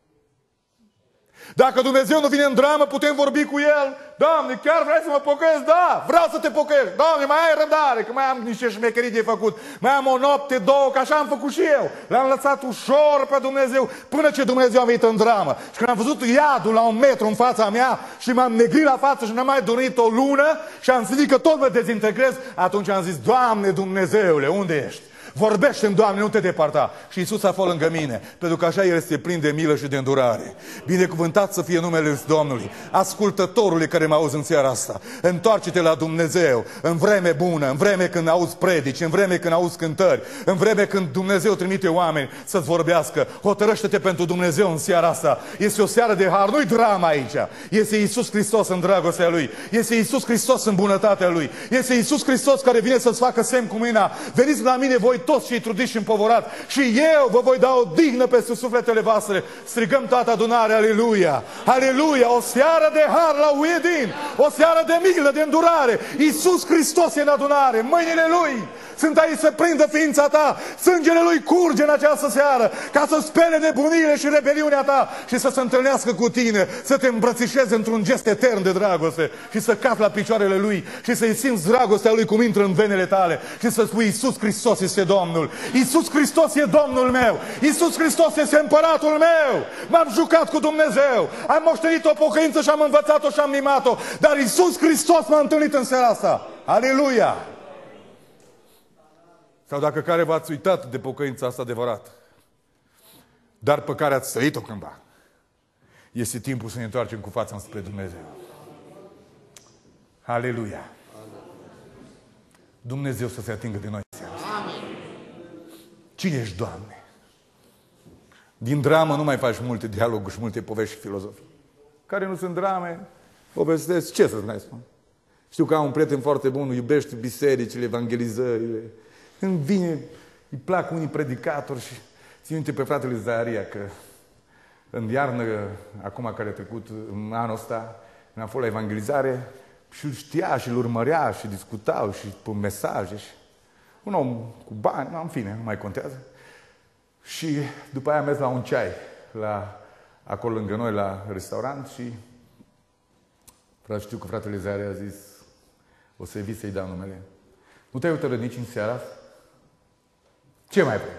Dacă Dumnezeu nu vine în dramă, putem vorbi cu El: Doamne, chiar vrei să mă pocăiesc? Da, vreau să te pocăiești. Doamne, mai ai răbdare, că mai am niște șmecherii de făcut. Mai am o noapte, două, că așa am făcut și eu. L-am lăsat ușor pe Dumnezeu până ce Dumnezeu a venit în dramă. Și când am văzut iadul la un metru în fața mea și m-am negrit la față și n-am mai dormit o lună și am zis că tot mă dezintegrez, atunci am zis: Doamne Dumnezeule, unde ești? Vorbește-mi, Doamne, nu te departa. Și Iisus a fost lângă mine, pentru că așa El este plin de milă și de îndurare. Binecuvântat să fie numele Domnului. Ascultătorule care mă auzi în seara asta, întoarce-te la Dumnezeu în vreme bună, în vreme când auzi predici, în vreme când auzi cântări, în vreme când Dumnezeu trimite oameni să-ți vorbească. Hotărăște-te pentru Dumnezeu în seara asta. Este o seară de har, nu-i drama aici. Este Iisus Hristos în dragostea Lui. Este Iisus Hristos în bunătatea Lui. Este Iisus Hristos care vine să-ți facă semn cu mâna: veniți la mine voi toți cei trudiți și împovorați și eu vă voi da o dihnă peste sufletele voastre. Strigăm toată adunarea: aleluia! Aleluia! O seară de har la Uedin, o seară de milă, de îndurare. Iisus Hristos e în adunare, mâinile Lui sunt aici să prindă ființa ta. Sângele Lui curge în această seară ca să spele nebunile și rebeliunea ta și să se întâlnească cu tine, să te îmbrățișeze într-un gest etern de dragoste și să capi la picioarele Lui și să-i simți dragostea Lui cum intră în venele tale și să spui: Iisus Hristos este Domnul, Iisus Hristos e Domnul meu, Iisus Hristos este Împăratul meu. M-am jucat cu Dumnezeu, am moștenit o pocăință și am învățat-o și am mimat-o, dar Iisus Hristos m-a întâlnit în seara asta. Aleluia! Sau dacă care v-ați uitat de pocăința asta adevărată, dar pe care ați trăit-o cândva, este timpul să ne întoarcem cu fața înspre Dumnezeu. Aleluia! Dumnezeu să se atingă de noi seara asta. Cine ești, Doamne? Din dramă nu mai faci multe dialoguri și multe povești și filozofii. Care nu sunt drame, povestesc, ce să-ți mai spun? Știu că am un prieten foarte bun, iubește bisericile, evangelizările. Când vine, îi plac unii predicatori și țin minte pe fratele Zaharia că în iarnă, acum care a trecut, în anul ăsta, când am fost la evangelizare, și îl știa și îl urmărea și discutau și pe mesaje. Și un om cu bani, în fine, nu mai contează. Și după aia am mers la un ceai, la, acolo lângă noi, la restaurant și frate, știu că fratele Zaharia a zis: o să evit să-i dau numele. Nu te-ai hotărât nici în seara asta? Ce mai vrei?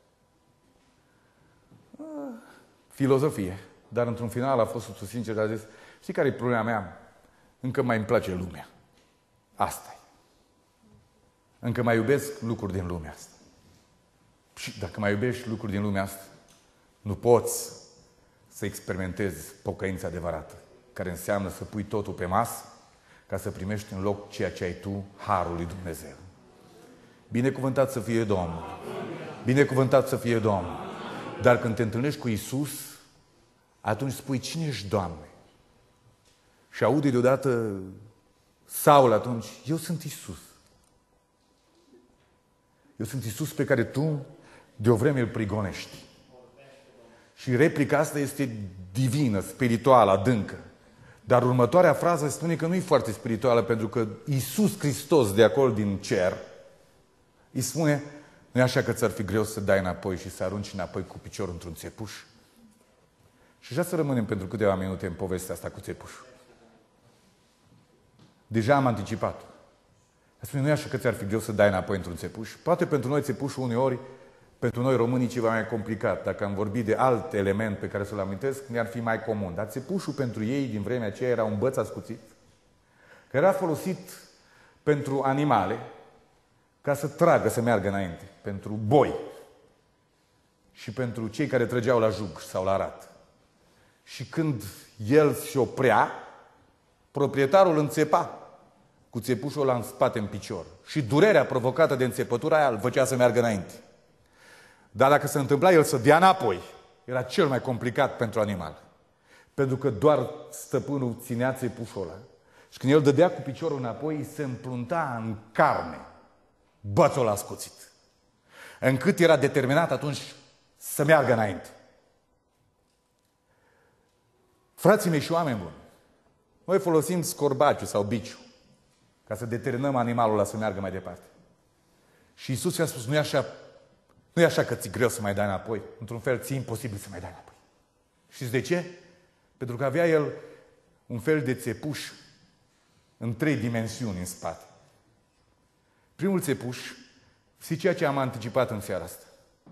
Filozofie. Dar într-un final a fost sincer și a zis: știi care e problema mea? Încă mai îmi place lumea. Asta e. Încă mai iubesc lucruri din lumea asta. Și dacă mai iubești lucruri din lumea asta, nu poți să experimentezi pocăința adevărată, care înseamnă să pui totul pe masă ca să primești în loc ceea ce ai tu, harul lui Dumnezeu. Binecuvântat să fie Domnul! Binecuvântat să fie Domnul! Dar când te întâlnești cu Iisus, atunci spui: cine ești, Doamne? Și aude deodată Saul atunci: eu sunt Iisus. Eu sunt Iisus pe care tu de o vreme îl prigonești. Și replica asta este divină, spirituală, adâncă. Dar următoarea frază spune că nu e foarte spirituală, pentru că Iisus Hristos de acolo din cer îi spune: nu e așa că ți-ar fi greu să dai înapoi și să arunci înapoi cu piciorul într-un țepuș? Și așa să rămânem pentru câteva minute în povestea asta cu țepușul. Deja am anticipat. Spune: nu e așa că ți-ar fi greu să dai înapoi într-un țepuș? Poate pentru noi țepușul uneori, pentru noi românii, ceva mai complicat. Dacă am vorbit de alt element pe care să-l amintesc, ne-ar fi mai comun. Dar țepușul pentru ei din vremea aceea era un băț ascuțit, care era folosit pentru animale ca să tragă, să meargă înainte. Pentru boi. Și pentru cei care trăgeau la jug sau la rat. Și când el se oprea, proprietarul înțepa cu țepușul ăla în spate, în picior. Și durerea provocată de înțepătura aia îl făcea să meargă înainte. Dar dacă se întâmpla el să dea înapoi, era cel mai complicat pentru animal. Pentru că doar stăpânul ținea țepușul ăla. Și când el dădea cu piciorul înapoi, se împlunta în carne bățul ăla ascuțit. Încât era determinat atunci să meargă înainte. Frații mei și oameni buni, noi folosim scorbaciu sau biciu ca să determinăm animalul ăla să meargă mai departe. Și Iisus i-a spus: nu e așa, nu e așa că ți-e greu să mai dai înapoi. Într-un fel, ți-e imposibil să mai dai înapoi. Știți de ce? Pentru că avea el un fel de țepuș în trei dimensiuni în spate. Primul țepuș, știți ceea ce am anticipat în seara asta?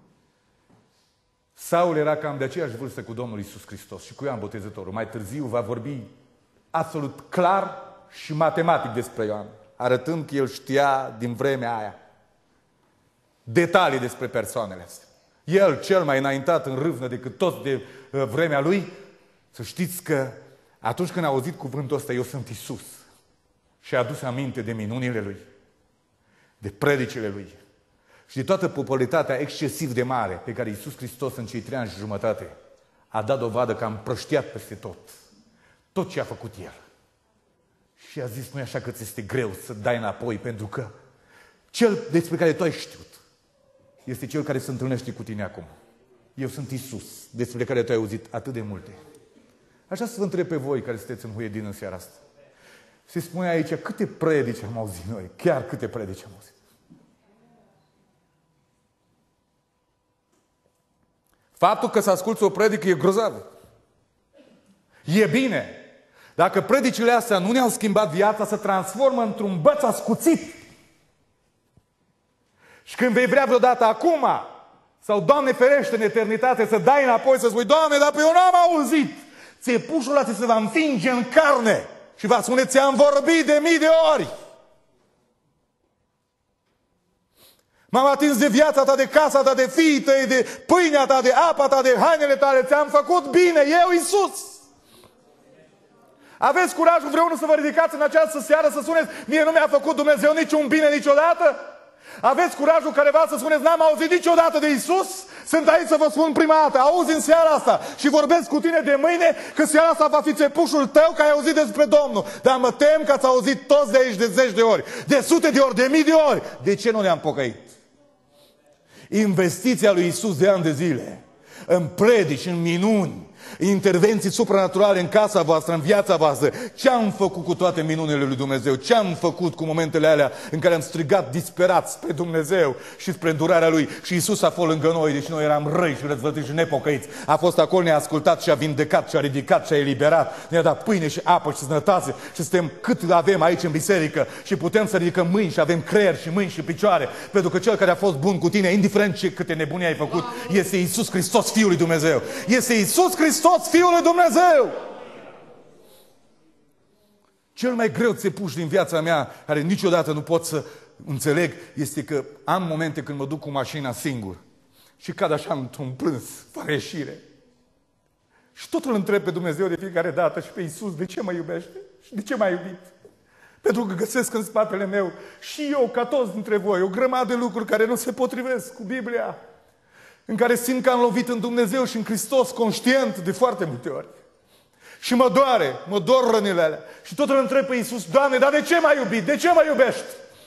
Saul era cam de aceeași vârstă cu Domnul Iisus Hristos și cu Ioan Botezătorul. Mai târziu va vorbi absolut clar și matematic despre Ioan, arătând că el știa din vremea aia detalii despre persoanele astea. El, cel mai înaintat în râvnă decât toți de uh, vremea lui, să știți că atunci când a auzit cuvântul ăsta: eu sunt Iisus, și a adus aminte de minunile lui, de predicile lui și de toată popularitatea excesiv de mare pe care Iisus Hristos în cei trei ani și jumătate a dat dovadă că a împrăștiat peste tot tot ce a făcut el. Și a zis: nu e așa că ți este greu să dai înapoi, pentru că cel despre care tu ai știut este cel care se întâlnește cu tine acum. Eu sunt Iisus, despre care tu ai auzit atât de multe. Așa să vă întreb pe voi care sunteți în Huiedin în seara asta. Se spune aici: câte predici am auzit noi? Chiar câte predici am auzit? Faptul că să asculți o predică e grozavă. E bine. Dacă predicile astea nu ne-au schimbat viața, se transformă într-un băț ascuțit. Și când vei vrea vreodată acum, sau Doamne ferește în eternitate, să dai înapoi, să spui, Doamne, dar pe eu n-am auzit. Țepușul ăla ți se va înfinge în carne și va spune, ți-am vorbit de mii de ori. M-am atins de viața ta, de casa ta, de fiii tăi, de pâinea ta, de apa ta, de hainele tale. Ți-am făcut bine, eu, Iisus. Aveți curajul vreunul să vă ridicați în această seară să spuneți, mie nu mi-a făcut Dumnezeu niciun bine niciodată? Aveți curajul careva să spuneți, n-am auzit niciodată de Iisus? Sunt aici să vă spun prima dată, auzi în seara asta și vorbesc cu tine de mâine că seara asta va fi țepușul tău că ai auzit despre Domnul. Dar mă tem că ați auzit toți de aici de zeci de ori, de sute de ori, de mii de ori. De ce nu ne-am pocăit? Investiția lui Iisus de ani de zile în predici, în minuni, intervenții supranaturale în casa voastră, în viața voastră. Ce am făcut cu toate minunile lui Dumnezeu? Ce am făcut cu momentele alea în care am strigat disperat spre Dumnezeu și spre îndurarea Lui? Și Iisus a fost lângă noi, deci noi eram răi și răzvătiți și nepocăiți. A fost acolo, ne-a ascultat și a vindecat și a ridicat și a eliberat. Ne-a dat pâine și apă și sănătate și suntem cât avem aici în biserică și putem să ridicăm mâini și avem creier și mâini și picioare. Pentru că Cel care a fost bun cu tine, indiferent ce câte nebunii ai făcut, este Iisus Hristos, Fiul lui Dumnezeu. Este Iisus Hristos, Fiul lui Dumnezeu. Cel mai greu țepuș din viața mea, care niciodată nu pot să înțeleg, este că am momente când mă duc cu mașina singur și cad așa într-un plâns, fără ieșire. Și tot îl întreb pe Dumnezeu de fiecare dată și pe Iisus, de ce mă iubește? Și de ce m-a iubit? Pentru că găsesc în spatele meu și eu, ca toți dintre voi, o grămadă de lucruri care nu se potrivesc cu Biblia, în care simt că am lovit în Dumnezeu și în Hristos, conștient de foarte multe ori. Și mă doare, mă dor rănile alea. Și tot îl întreb pe Iisus, Doamne, dar de ce m-ai iubit? De ce mă iubești?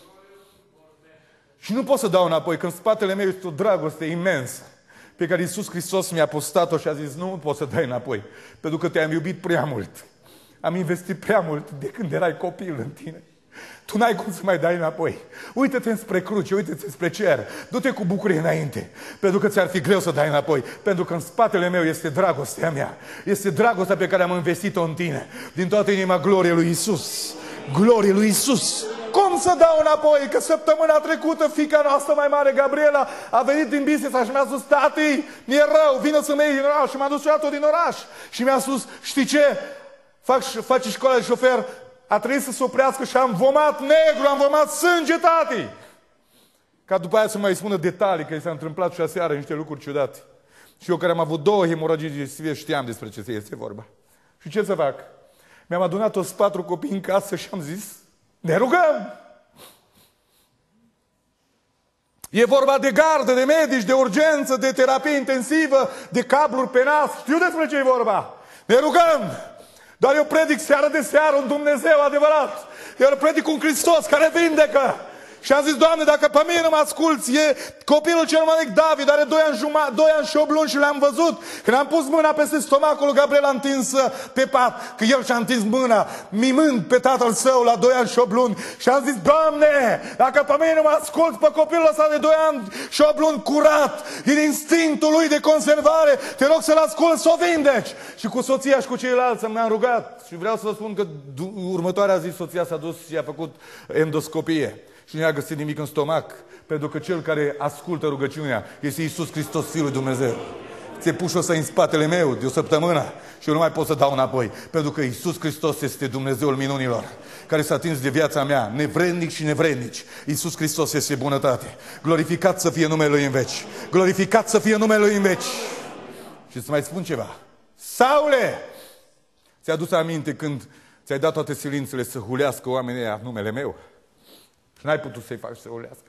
Și nu pot să dau înapoi, că în spatele meu este o dragoste imensă, pe care Iisus Hristos mi-a postat-o și a zis, nu poți să dai înapoi, pentru că te-am iubit prea mult. Am investit prea mult de când erai copil în tine. Tu n-ai cum să mai dai înapoi. Uită-te spre cruce, uită-te spre cer. Du-te cu bucurie înainte. Pentru că ți-ar fi greu să dai înapoi. Pentru că în spatele meu este dragostea mea. Este dragostea pe care am investit-o în tine. Din toată inima, glorie lui Iisus. Glorie lui Iisus. Cum să dau înapoi? Că săptămâna trecută fiica noastră mai mare, Gabriela, a venit din business și mi-a spus, tati, mi-e rău, vină să mă iei din oraș. Și m-a dus și eu din oraș. Și mi-a spus, știi ce? Fac, face școala de șofer. A trebuit să se oprească și am vomat negru, am vomat sânge, tati! Ca după aia să mai spună detalii, că i s-a întâmplat și aseară niște lucruri ciudate. Și eu care am avut două hemoragii digestive, știam despre ce este vorba. Și ce să fac? Mi-am adunat toți patru copii în casă și am zis, ne rugăm! E vorba de gardă, de medici, de urgență, de terapie intensivă, de cabluri pe nas. Știu despre ce e vorba. Ne rugăm! Dar eu predic seară de seară un Dumnezeu adevărat. Eu predic un Hristos care vindecă. Și am zis, Doamne, dacă pe mine nu mă asculți, e copilul cel mai mic, David, are doi ani, juma, doi ani și opt luni și l-am văzut. Când am pus mâna peste stomacul lui Gabriel, a întins pe pat, că el și-a întins mâna, mimând pe tatăl său la doi ani și opt luni. Și am zis, Doamne, dacă pe mine nu mă asculți, pe copilul ăsta de doi ani și opt luni curat, din instinctul lui de conservare, te rog să-l asculți, să o vindeci. Și cu soția și cu ceilalți m-am rugat. Și vreau să vă spun că următoarea zi soția s-a dus și a făcut endoscopie. Și nu i-a găsit nimic în stomac, pentru că cel care ascultă rugăciunea este Iisus Hristos, Fiul lui Dumnezeu. Țepușul ăsta în spatele meu de o săptămână și eu nu mai pot să dau înapoi, pentru că Iisus Hristos este Dumnezeul minunilor, care s-a atins de viața mea, nevrednic și nevrednici. Iisus Hristos este bunătate. Glorificat să fie numele Lui în veci. Glorificat să fie numele Lui în veci. Și să mai spun ceva. Saule, ți-a adus aminte când ți-ai dat toate silințele să hulească oamenii ăia numele meu? Și n-ai putut să-i faci să ulească.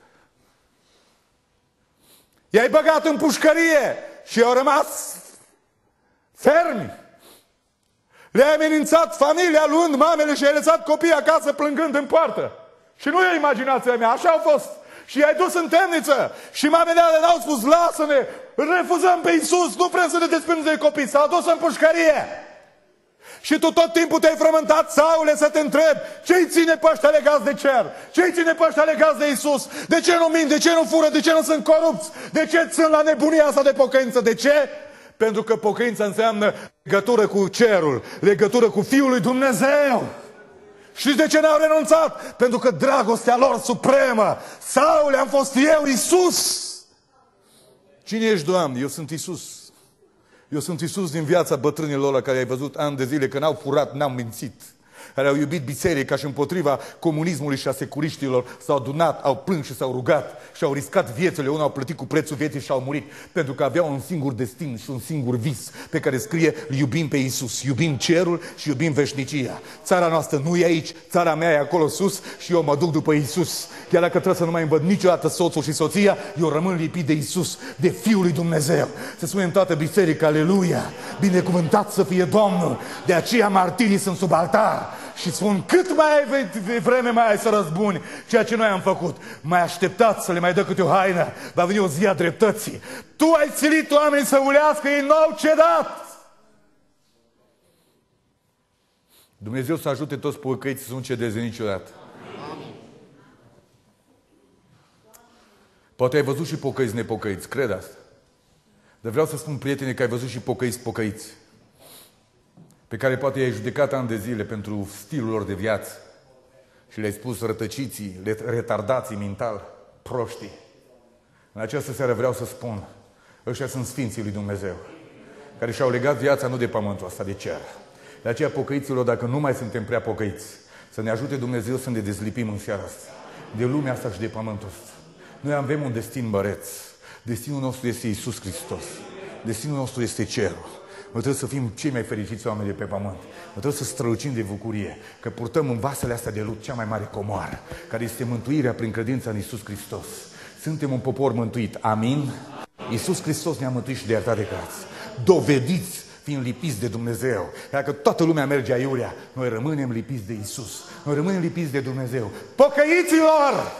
I-ai băgat în pușcărie și au rămas fermi. Le-ai amenințat familia luând mamele și ai lăsat copiii acasă plângând în poartă. Și nu e imaginația mea, așa au fost. Și i-ai dus în temniță. Și mamele alea n-au spus, lasă-ne, refuzăm pe Iisus, nu vrem să ne desprindem de copii. S-au dus în pușcărie. Și tu tot timpul te-ai frământat, Saule, să te întrebi, ce-i ține pe ăștia legați de cer? Ce-i ține pe ăștia legați de Iisus? De ce nu mint? De ce nu fură? De ce nu sunt corupți? De ce sunt la nebunia asta de pocăință? De ce? Pentru că pocăința înseamnă legătură cu cerul, legătură cu Fiul lui Dumnezeu. Știți de ce n-au renunțat? Pentru că dragostea lor supremă. Saule, am fost eu, Iisus. Cine ești, Doamne? Eu sunt Iisus. Eu sunt Iisus din viața bătrânilor la care ai văzut ani de zile că n-au furat, n-au mințit. Care au iubit biserica și împotriva comunismului și a securiștilor s-au adunat, au plâns și s-au rugat și au riscat viețile. Unii au plătit cu prețul vieții și au murit pentru că aveau un singur destin și un singur vis pe care scrie: iubim pe Iisus, iubim cerul și iubim veșnicia. Țara noastră nu e aici, țara mea e acolo sus și eu mă duc după Iisus. Chiar dacă trebuie să nu mai îmi văd niciodată soțul și soția, eu rămân lipit de Iisus, de Fiul lui Dumnezeu. Să spunem toată biserica, aleluia, binecuvântat să fie Domnul. De aceea martirii sunt sub altar și spun: cât mai ai vreme mai ai să răzbuni ceea ce noi am făcut. Mai așteptați să le mai dă câte o haină, va veni o zi a dreptății. Tu ai silit oamenii să ulească, ei n-au cedat. Dumnezeu să ajute toți pocăiții să nu cedeze niciodată. Poate ai văzut și pocăiți nepocăiți, cred asta. Dar vreau să spun, prieteni, că ai văzut și pocăiți pocăiți, pe care poate i-ai judecat ani de zile pentru stilul lor de viață și le-ai spus rătăciții, retardații mental, proștii. În această seară vreau să spun: ăștia sunt sfinții lui Dumnezeu, care și-au legat viața nu de pământul ăsta, de cer. De aceea, pocăiților, dacă nu mai suntem prea pocăiți, să ne ajute Dumnezeu să ne dezlipim în seara asta de lumea asta și de pământul ăsta. Noi avem un destin măreț. Destinul nostru este Iisus Hristos. Destinul nostru este cerul. Noi trebuie să fim cei mai fericiți oameni de pe pământ. Noi trebuie să strălucim de bucurie, că purtăm în vasele astea de lut cea mai mare comoară, care este mântuirea prin credința în Iisus Hristos. Suntem un popor mântuit. Amin? Iisus Hristos ne-a mântuit și de iertare de cărți. Dovediți fiind lipiți de Dumnezeu. Dacă toată lumea merge aiurea, noi rămânem lipiți de Iisus. Noi rămânem lipiți de Dumnezeu. Pocăiților!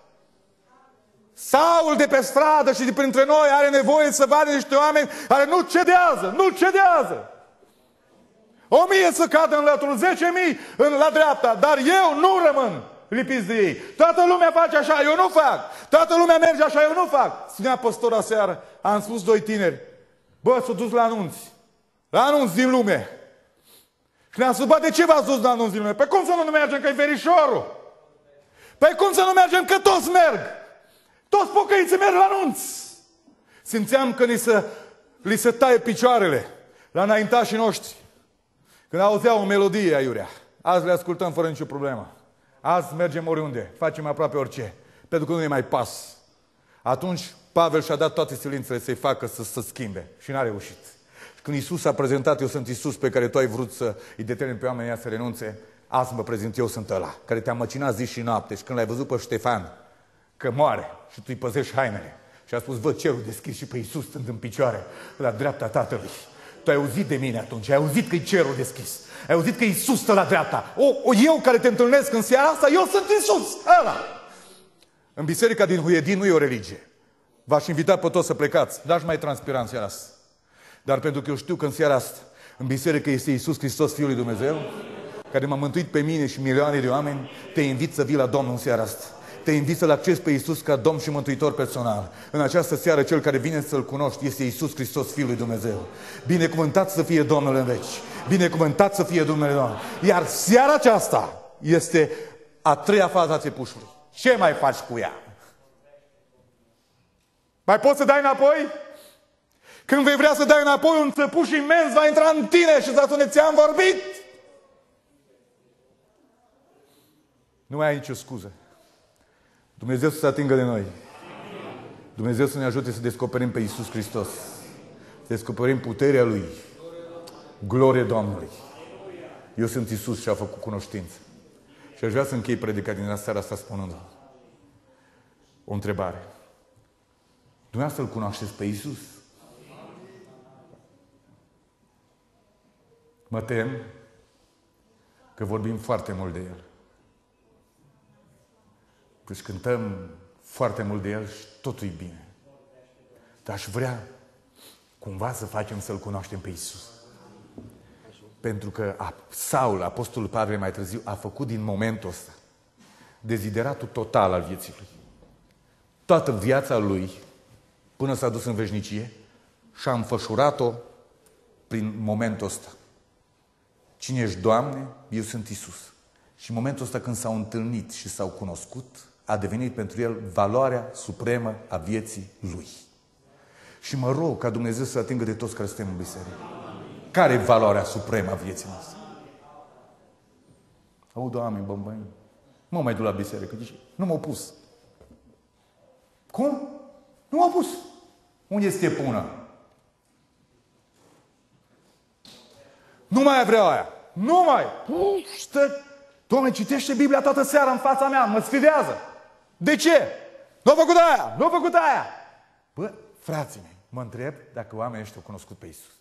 Saul de pe stradă și de printre noi are nevoie să vadă niște oameni care nu cedează, nu cedează. O mie să cadă în lătul, zece mii în la dreapta, dar eu nu rămân lipiți de ei. Toată lumea face așa, eu nu fac. Toată lumea merge așa, eu nu fac. Spunea păstorul aseară, am spus doi tineri: bă, s-au dus la anunți. La anunț din lume. Și ne-am spus: bă, de ce v-ați dus la anunț din lume? Păi cum să nu mergem, că e verișorul? Păi cum să nu mergem, că toți merg? Toți pocăiții merg la anunț. Simțeam că li se, li se taie picioarele la înaintașii noștri când auzeau o melodie aiurea. Azi le ascultăm fără nicio problemă. Azi mergem oriunde, facem aproape orice, pentru că nu ne mai pas. Atunci Pavel și-a dat toate silințele să-i facă să se schimbe și n-a reușit. Și când Iisus a prezentat: eu sunt Iisus pe care tu ai vrut să îi determini pe oamenii să renunțe, azi mă prezint, eu sunt ăla care te-a măcinat zi și noapte. Și când l-ai văzut pe Ștefan că moare și tu îi păzești hainele și a spus: văd cerul deschis și pe Iisus stând în picioare la dreapta Tatălui. Tu ai auzit de mine atunci, ai auzit că e cerul deschis, ai auzit că Iisus stă la dreapta. O, o, eu care te întâlnesc în seara asta, eu sunt Iisus, ăla. În biserica din Huiedin nu e o religie. V-aș invita pe toți să plecați, n-aș mai transpira în seara asta. Dar pentru că eu știu că în seara asta, în biserică este Iisus Hristos, Fiul lui Dumnezeu, care m-a mântuit pe mine și milioane de oameni, te invit să vii la Domnul în seara asta. Te invit să-L accesi pe Iisus ca Domn și Mântuitor personal. În această seară, cel care vine să-L cunoști este Iisus Hristos, Fiul lui Dumnezeu. Binecuvântat să fie Domnul în veci. Binecuvântat să fie Dumnezeu. Iar seara aceasta este a treia fază a țepușului. Ce mai faci cu ea? Mai poți să dai înapoi? Când vei vrea să dai înapoi, un țepuș imens va intra în tine și să spune: ți-am vorbit. Nu mai ai nicio scuză. Dumnezeu să se atingă de noi. Dumnezeu să ne ajute să descoperim pe Iisus Hristos. Să descoperim puterea Lui. Glorie Domnului. Eu sunt Iisus și a făcut cunoștință. Și aș vrea să închei predica din seara asta spunând o întrebare. Dumneavoastră îl cunoașteți pe Iisus? Mă tem că vorbim foarte mult de El. Deci cântăm foarte mult de El și totul e bine. Dar aș vrea cumva să facem să-L cunoaștem pe Iisus. Pentru că Saul, apostolul Pavel mai târziu, a făcut din momentul ăsta dezideratul total al vieții lui. Toată viața lui, până s-a dus în veșnicie, și-a înfășurat-o prin momentul ăsta. Cine ești, Doamne? Eu sunt Iisus. Și în momentul ăsta când s-au întâlnit și s-au cunoscut, a devenit pentru el valoarea supremă a vieții lui. Și mă rog ca Dumnezeu să atingă de toți care suntem în biserică. Care e valoarea supremă a vieții noastre? Aud oameni bămbăini. Nu mă mai duc la biserică. Deci, nu m-au pus. Cum? Nu m-au pus. Unde este pună? Nu mai vreau aia. Nu mai. Stă. Doamne, citește Biblia toată seara în fața mea. Mă sfidează. De ce? Nu a făcut aia. Nu a făcut aia. Bă, frații mei, mă întreb dacă oamenii ăștia au cunoscut pe Iisus.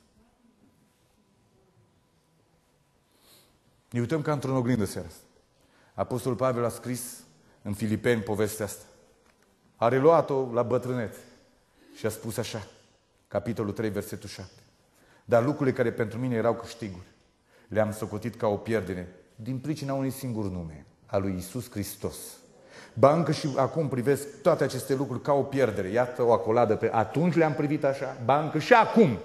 Ne uităm ca într-o oglindă seara asta. Apostolul Pavel a scris în Filipeni povestea asta. A reluat-o la bătrânețe și a spus așa, capitolul trei, versetul șapte. Dar lucrurile care pentru mine erau câștiguri, le-am socotit ca o pierdere din pricina unui singur nume, al lui Iisus Hristos. Ba încă și acum privesc toate aceste lucruri ca o pierdere. Iată o acoladă pe... Atunci le-am privit așa, ba încă și acum.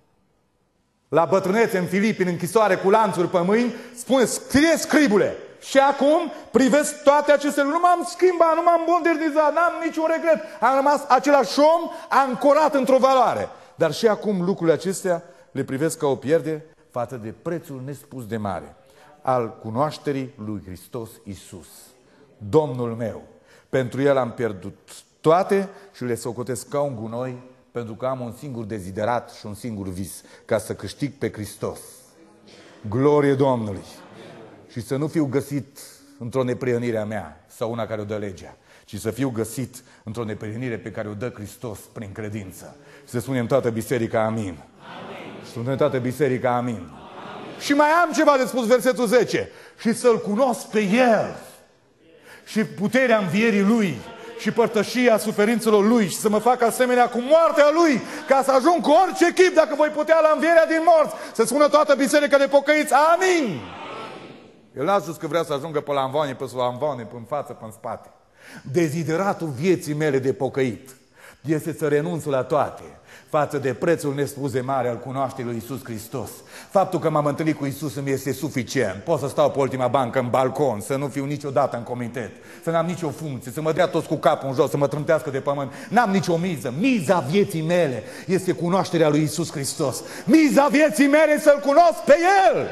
La bătrânețe, în Filipi, în închisoare, cu lanțuri pe mâini, spune, scrie scribule. Și acum privesc toate aceste lucruri. Nu m-am schimbat, nu m-am modernizat, n-am niciun regret. Am rămas același om ancorat într-o valoare. Dar și acum lucrurile acestea le privesc ca o pierdere față de prețul nespus de mare al cunoașterii lui Hristos Iisus, Domnul meu. Pentru El am pierdut toate și le socotesc ca un gunoi, pentru că am un singur deziderat și un singur vis, ca să câștig pe Hristos. Glorie Domnului! Și să nu fiu găsit într-o neprihănire a mea sau una care o dă legea, ci să fiu găsit într-o neprihănire pe care o dă Hristos prin credință. Și să spunem toată biserica amin. Amin. Și spunem toată biserica amin. Amin. Și mai am ceva de spus, versetul zece. Și să-L cunosc pe El și puterea învierii Lui și părtășia suferințelor Lui și să mă fac asemenea cu moartea Lui, ca să ajung cu orice chip, dacă voi putea, la învierea din morți. Să spună toată biserica de pocăiți amin. El n-a spus că vrea să ajungă pe la învoane, pe la învoane, pe în față, pe în spate. Dezideratul vieții mele de pocăit este să renunț la toate față de prețul nespus de mare al cunoașterii lui Iisus Hristos. Faptul că m-am întâlnit cu Iisus îmi este suficient. Pot să stau pe ultima bancă în balcon, să nu fiu niciodată în comitet, să n-am nicio funcție, să mă dea toți cu capul în jos, să mă trântească de pământ. N-am nicio miză. Miza vieții mele este cunoașterea lui Iisus Hristos. Miza vieții mele este să-L cunosc pe El.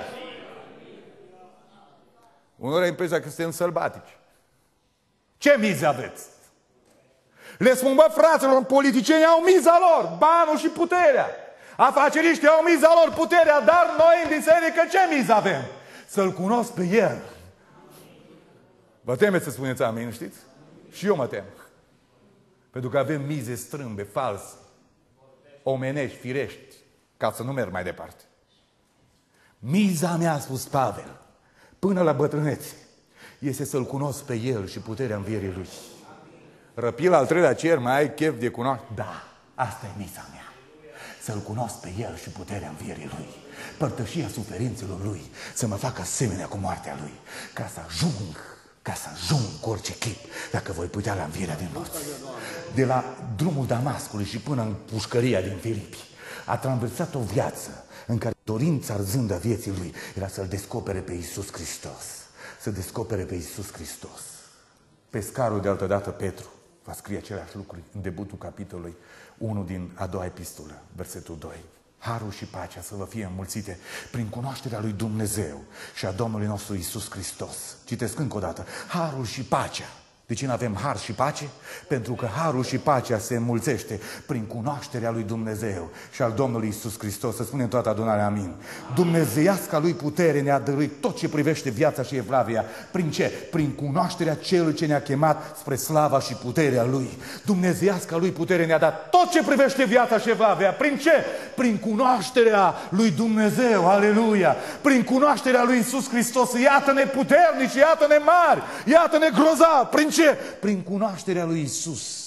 Unor ai impresia că suntem sălbatici. Ce miză aveți? Le spun, bă, fraților, politicienii au miza lor, banul și puterea. Afaceriștii au miza lor, puterea, dar noi în biserică ce miză avem? Să-L cunosc pe El. Vă temeți să spuneți amin, știți? Și eu mă tem. Pentru că avem mize strâmbe, false, omenești, firești, ca să nu merg mai departe. Miza mea, a spus Pavel, până la bătrânețe, este să-L cunosc pe El și puterea învierii Lui. Răpil al treilea cer, mai ai chef de cunoaște? Da, asta e miza mea. Să-L cunosc pe El și puterea învierii Lui. Părtășia suferințelor Lui, să mă fac asemenea cu moartea Lui. Ca să ajung, ca să ajung cu orice chip, dacă voi putea, la învierea din morți. De la drumul Damascului și până în pușcăria din Filipi, a traversat o viață în care dorința arzândă a vieții lui era să-L descopere pe Iisus Hristos. Să descopere pe Iisus Hristos. Pescarul de altădată, Petru, va scrie aceleași lucruri în debutul capitolului unu din a doua epistolă, versetul doi. Harul și pacea să vă fie înmulțite prin cunoașterea lui Dumnezeu și a Domnului nostru Iisus Hristos. Citesc încă o dată. Harul și pacea. De ce nu avem har și pace? Pentru că harul și pacea se înmulțește prin cunoașterea lui Dumnezeu și al Domnului Iisus Hristos. Să spunem toată adunarea amin. Dumnezeiasca lui putere ne-a dăruit tot ce privește viața și evlavia. Prin ce? Prin cunoașterea celui ce ne-a chemat spre slava și puterea lui. Dumnezeiasca lui putere ne-a dat tot ce privește viața și evlavia. Prin ce? Prin cunoașterea lui Dumnezeu. Aleluia! Prin cunoașterea lui Iisus Hristos. Iată-ne puternici, iată-ne mari, iată-ne grozavi. Prin ce? Prin cunoașterea lui Iisus.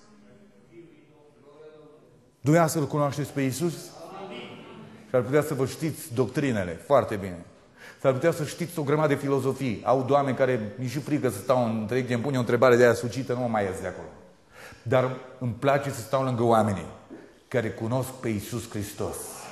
Dumneavoastră îl cunoașteți pe Iisus? Și ar putea să vă știți doctrinele foarte bine. S-ar putea să știți o grămadă de filozofii. Au oameni care mi-și frică să stau între ei, îmi pune o întrebare de aia sucită, nu mă mai ies de acolo. Dar îmi place să stau lângă oamenii care cunosc pe Iisus Hristos.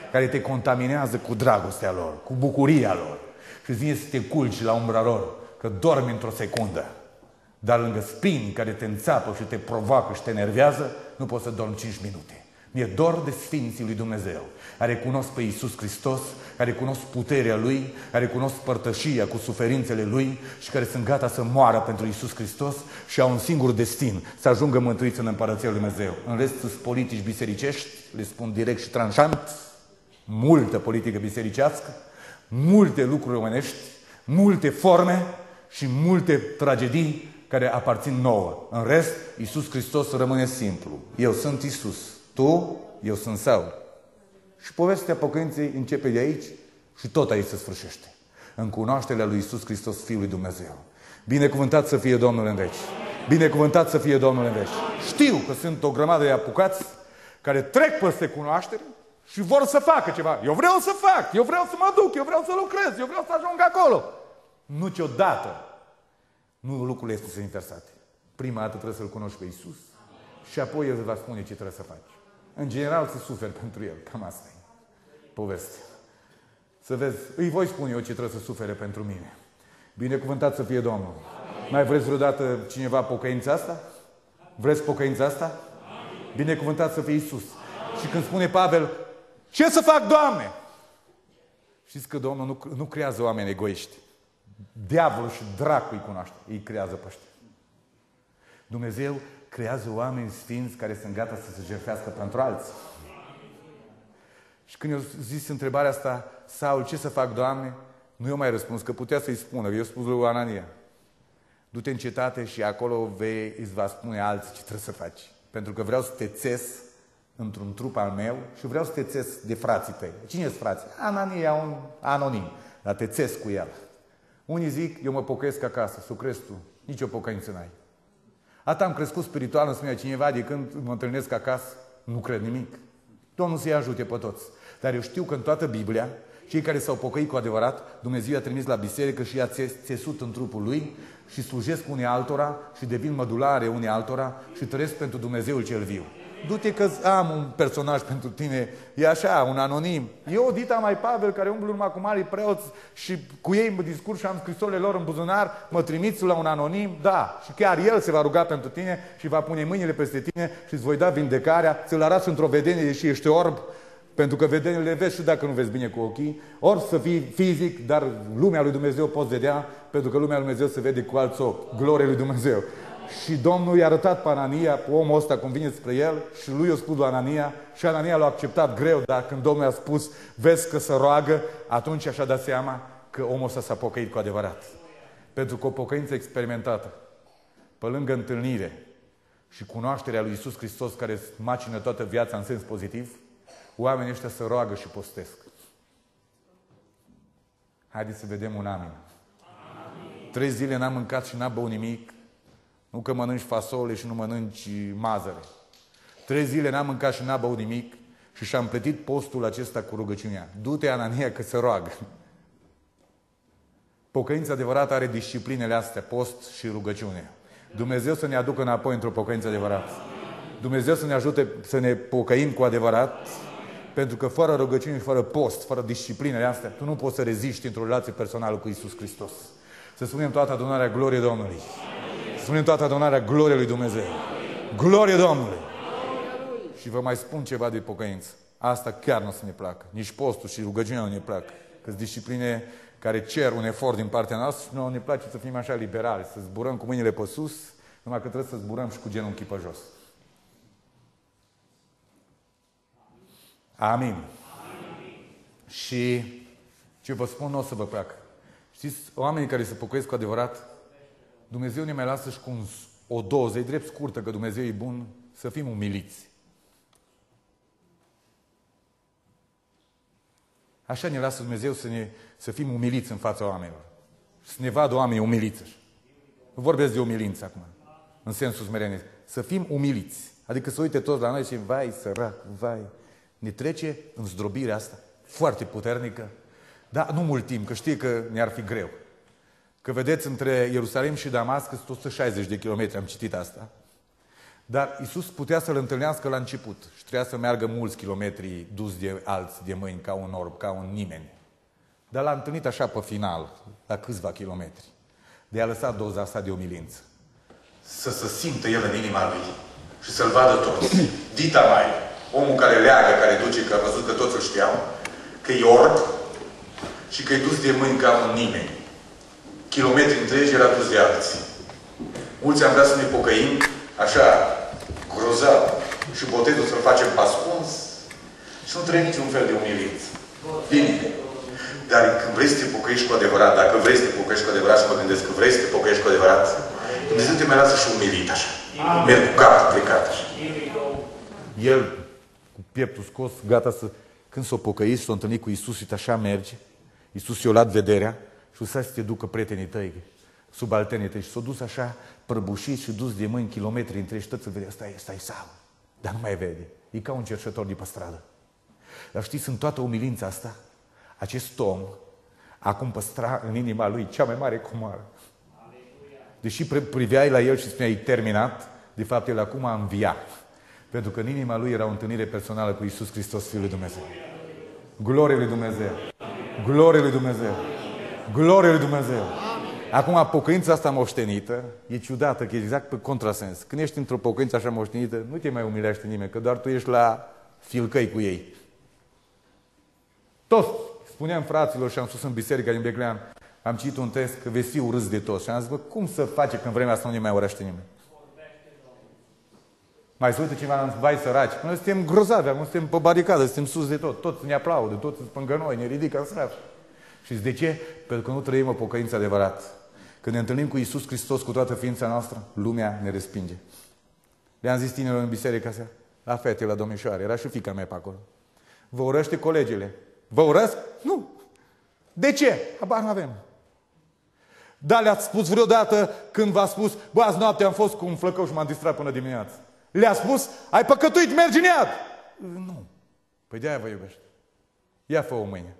care te contaminează cu dragostea lor, cu bucuria lor. Și îți vine să te culci la umbra lor, că dormi într-o secundă. Dar lângă spini care te înțapă și te provoacă și te enervează, nu poți să dormi cinci minute. Mi-e dor de Sfinții lui Dumnezeu, care cunosc pe Iisus Hristos, care cunosc puterea Lui, care cunosc părtășia cu suferințele Lui și care sunt gata să moară pentru Iisus Hristos și au un singur destin, să ajungă mântuiți în Împărăția lui Dumnezeu. În rest sunt politici bisericești, le spun direct și tranșant, multă politică bisericească, multe lucruri omenești, multe forme și multe tragedii care aparțin nouă. În rest, Iisus Hristos rămâne simplu. Eu sunt Iisus. Tu, eu sunt Saul. Și povestea pocăinței începe de aici și tot aici se sfârșește. În cunoașterea lui Iisus Hristos, Fiul lui Dumnezeu. Binecuvântat să fie Domnul în veci. Binecuvântat să fie Domnul în veci. Știu că sunt o grămadă de apucați care trec peste cunoaștere și vor să facă ceva. Eu vreau să fac, eu vreau să mă duc, eu vreau să lucrez, eu vreau să ajung acolo. Nu niciodată. Nu lucrurile este să inversate. Prima dată trebuie să-L cunoști pe Iisus și apoi El îți va spune ce trebuie să faci. În general să suferi pentru El. Cam asta e povestea. Să vezi, îi voi spune eu ce trebuie să sufere pentru mine. Binecuvântat să fie Domnul. Amin. Mai vreți vreodată cineva pocăința asta? Vreți pocăința asta? Amin. Binecuvântat să fie Iisus. Amin. Și când spune Pavel, ce să fac, Doamne? Știți că Domnul nu, nu creează oameni egoiști. Diavolul și dracul îi cunoaște. Îi creează pe ăștia. Dumnezeu creează oameni sfinți care sunt gata să se jertfească pentru alții. Și când eu zis întrebarea asta, Saul, ce să fac, Doamne? Nu eu mai răspuns, că putea să-i spună. Eu spus lui Anania, du-te în cetate și acolo vei, îți va spune alții ce trebuie să faci. Pentru că vreau să te țes într-un trup al meu și vreau să te țes de frații tăi. Cine sunt frații? Anania, un anonim. Dar te țes cu el. Unii zic, eu mă pocăiesc acasă, să crezi tu. Nici o pocăință n-ai. Atât am crescut spiritual, îmi spunea cineva, de când mă întâlnesc acasă, nu cred nimic. Domnul să-i ajute pe toți. Dar eu știu că în toată Biblia, cei care s-au pocăit cu adevărat, Dumnezeu i-a trimis la biserică și i-a țesut în trupul lui și slujesc unii altora și devin mădulare unii altora și trăiesc pentru Dumnezeul cel viu. Du-te că am un personaj pentru tine, e așa, un anonim. Eu, Dita mai Pavel, care umblu numai cu mari preoți și cu ei mă discurs și am scrisorile lor în buzunar, mă trimiți la un anonim, da. Și chiar el se va ruga pentru tine și va pune mâinile peste tine și îți voi da vindecarea, ți-l arăți într-o vedenie, deși ești orb, pentru că vedenile le vezi și dacă nu vezi bine cu ochii, ori să fii fizic, dar lumea lui Dumnezeu poți vedea, pentru că lumea lui Dumnezeu se vede cu alți ochi, glorie lui Dumnezeu. Și Domnul i-a arătat pe Anania, pe omul ăsta, cum vine spre el, și lui i-a spus lui Anania, și Anania l-a acceptat greu, dar când Domnul i-a spus, vezi că se roagă, atunci așa dat seama că omul ăsta s-a pocăit cu adevărat. Pentru că o pocăință experimentată, pe lângă întâlnire și cunoașterea lui Iisus Hristos, care macină toată viața în sens pozitiv, oamenii ăștia se roagă și postesc. Haideți să vedem un amin. Amin. Trei zile n-am mâncat și n-am băut nimic. Nu că mănânci fasole și nu mănânci mazăre. Trei zile n-am mâncat și n-am băut nimic și și-am plătit postul acesta cu rugăciunea. Du-te, Anania, că se roagă. Pocăința adevărată are disciplinele astea, post și rugăciune. Dumnezeu să ne aducă înapoi într-o pocăință adevărată. Dumnezeu să ne ajute să ne pocăim cu adevărat, pentru că fără rugăciune, fără post, fără disciplinele astea, tu nu poți să reziști într-o relație personală cu Iisus Hristos. Să spunem toată adunarea gloriei Domnului. Să spunem toată adunarea gloriei lui Dumnezeu. Glorie Domnului! Și vă mai spun ceva de pocăință. Asta chiar nu o să ne placă. Nici postul și rugăciunea nu ne placă. Că-s discipline care cer un efort din partea noastră și nu ne place să fim așa liberali, să zburăm cu mâinile pe sus, numai că trebuie să zburăm și cu genunchii pe jos. Amin. Amin. Și ce vă spun nu o să vă placă. Știți, oamenii care se pocăiesc cu adevărat, Dumnezeu ne mai lasă și cu un, o doză, e drept scurtă, că Dumnezeu e bun, să fim umiliți. Așa ne lasă Dumnezeu să, ne, să fim umiliți în fața oamenilor. Să ne vadă oamenii umiliți. Nu vorbesc de umilință acum, în sensul smereniei. Să fim umiliți. Adică să uite toți la noi și vai, sărac, vai. Ne trece în zdrobirea asta, foarte puternică, dar nu mult timp, că știe că ne-ar fi greu. Că vedeți, între Ierusalim și Damasc sunt o sută șaizeci de kilometri, am citit asta. Dar Iisus putea să-l întâlnească la început și trebuia să meargă mulți kilometri dus de alți de mâini, ca un orb, ca un nimeni. Dar l-a întâlnit așa pe final, la câțiva kilometri. De a lăsat doza asta de umilință. Să se simtă el în inima lui și să-l vadă toți. Dita mai, omul care leagă, care duce, că a văzut că toți îl știau, că e orb și că e dus de mâini ca un nimeni. Kilometri întregi era dus de alții. Mulți am vrea să ne pocăim așa, grozav, și botezul să-l facem pascuns și nu trebuie niciun fel de umilință. Bine. Dar când vrei să te pocăiești cu adevărat, dacă vrei să te pocăiești cu adevărat și mă gândesc că vrei să te pocăiești cu adevărat, Dumnezeu te mai lasă și umilit așa. Merg cu capul plecat așa. El, cu pieptul scos, gata să... Când s-o pocăit și s-o întâlnit cu Iisus și așa merge, Iisus i-a luat vederea și o să te ducă prietenii tăi, subalternii tăi. Și s-a dus așa, prăbușit și dus de mâini kilometri întregi, tot să vede, ăsta e, ăsta e Saul. Dar nu mai vede. E ca un cerșător de pe stradă. Dar știți, în toată umilința asta, acest om acum păstra în inima lui cea mai mare comoară. Deși priveai la el și spuneai, terminat, de fapt el acum a înviat. Pentru că în inima lui era o întâlnire personală cu Iisus Hristos, Fiul lui Dumnezeu. Glorie lui Dumnezeu! Glorie lui Dumnezeu! Glorie lui Dumnezeu! Acum, pocăința asta moștenită e ciudată, că e exact pe contrasens. Când ești într-o pocăință așa moștenită, nu te mai umilește nimeni, că doar tu ești la filcăi cu ei. Toți! Spuneam fraților și am sus în biserica din Beclean, am citit un text că veți fi urâți de toți. Și am zis, bă, cum să face când vremea asta nu ne mai urăște nimeni? Mai se uită cineva în vai săraci. Noi suntem grozavi, acum suntem pe baricadă, suntem sus de tot. Toți ne aplaudă, toți sunt lângă noi, ne ridică în sfert. Și de ce? Pentru că nu trăim o pocăință adevărată. Când ne întâlnim cu Iisus Hristos, cu toată ființa noastră, lumea ne respinge. Le-am zis tinerilor în biserica asta, la fete, la domnișoare, era și fiica mea pe acolo. Vă urăște colegele. Vă urăsc? Nu. De ce? Habar nu avem. Dar le-ați spus vreodată când v-a spus, bă, azi noapte am fost cu un flăcău și m-am distrat până dimineață. Le-a spus, ai păcătuit, mergi în iad. Nu. Păi de-aia vă iubește. Ia fă-o mâine.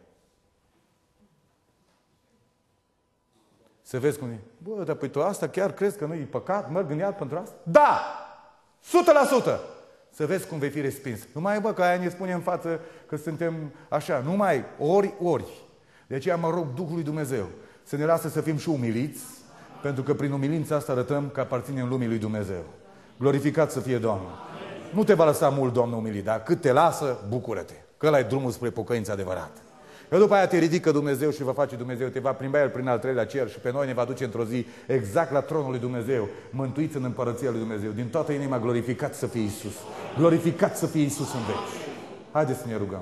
Să vezi cum e. Bă, dar păi tu asta chiar crezi că nu e păcat? Merg în iad pentru asta? Da! Sută la sută! Să vezi cum vei fi respins. Numai, bă, că aia ne spune în față că suntem așa. Numai ori, ori. De aceea mă rog Duhului Dumnezeu să ne lasă să fim și umiliți, pentru că prin umilința asta arătăm că aparținem lumii lui Dumnezeu. Glorificat să fie Domnul. Nu te va lăsa mult, Domnul, umilit, dar cât te lasă, bucură-te. Că ăla e drumul spre pocăință adevărată. Că după aia te ridică Dumnezeu și va face Dumnezeu, te va plimba El prin al treilea cer și pe noi ne va duce într-o zi exact la tronul lui Dumnezeu, mântuiți în împărăția lui Dumnezeu. Din toată inima, glorificat să fie Iisus. Glorificat să fie Iisus în veci. Haideți să ne rugăm.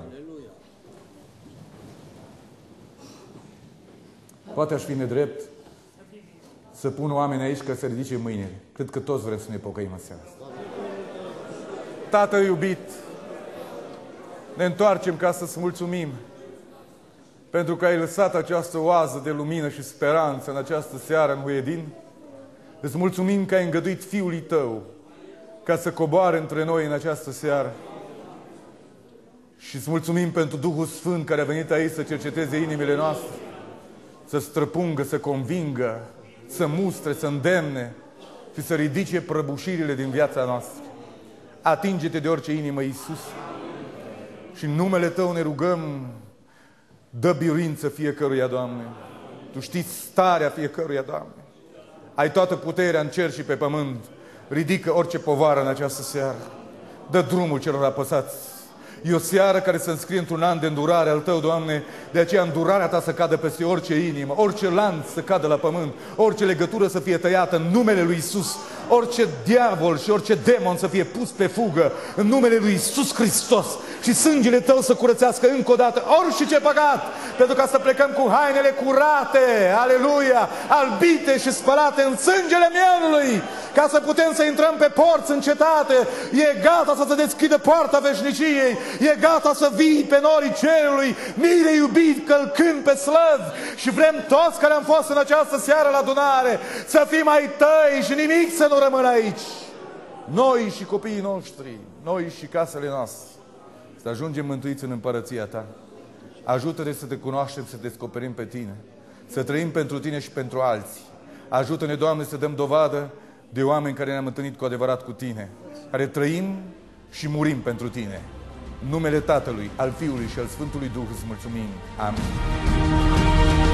Poate aș fi nedrept să pun oameni aici ca să ridice mâinile. Cred că toți vrem să ne pocăim în seara asta. Tată iubit, ne întoarcem ca să-ți mulțumim pentru că ai lăsat această oază de lumină și speranță în această seară în Huedin. Îți mulțumim că ai îngăduit Fiului Tău ca să coboare între noi în această seară. Și îți mulțumim pentru Duhul Sfânt care a venit aici să cerceteze inimile noastre, să străpungă, să convingă, să mustre, să îndemne și să ridice prăbușirile din viața noastră. Atinge-te de orice inimă, Iisus, și în numele Tău ne rugăm, dă biruință fiecăruia, Doamne. Tu știi starea fiecăruia, Doamne. Ai toată puterea în cer și pe pământ. Ridică orice povară în această seară. Dă drumul celor apăsați. E o seară care se înscrie într-un an de îndurare al Tău, Doamne. De aceea îndurarea Ta să cadă peste orice inimă, orice lanț să cadă la pământ, orice legătură să fie tăiată în numele Lui Iisus, orice diavol și orice demon să fie pus pe fugă în numele Lui Iisus Hristos și sângele Tău să curățească încă o dată orice păcat, pentru ca să plecăm cu hainele curate, aleluia, albite și spălate în sângele Mielului, ca să putem să intrăm pe porți în cetate. E gata să se deschidă poarta veșniciei, e gata să vii pe norii cerului, mire iubit, călcând pe slăvi, și vrem toți care am fost în această seară la adunare să fim ai Tăi și nimic să nu rămână aici. Noi și copiii noștri, noi și casele noastre, să ajungem mântuiți în împărăția Ta. Ajută-ne să Te cunoaștem, să Te descoperim pe Tine, să trăim pentru Tine și pentru alții. Ajută-ne, Doamne, să dăm dovadă de oameni care ne-am întâlnit cu adevărat cu Tine. care trăim și murim pentru Tine. În numele Tatălui, al Fiului și al Sfântului Duh îți mulțumim. Amin.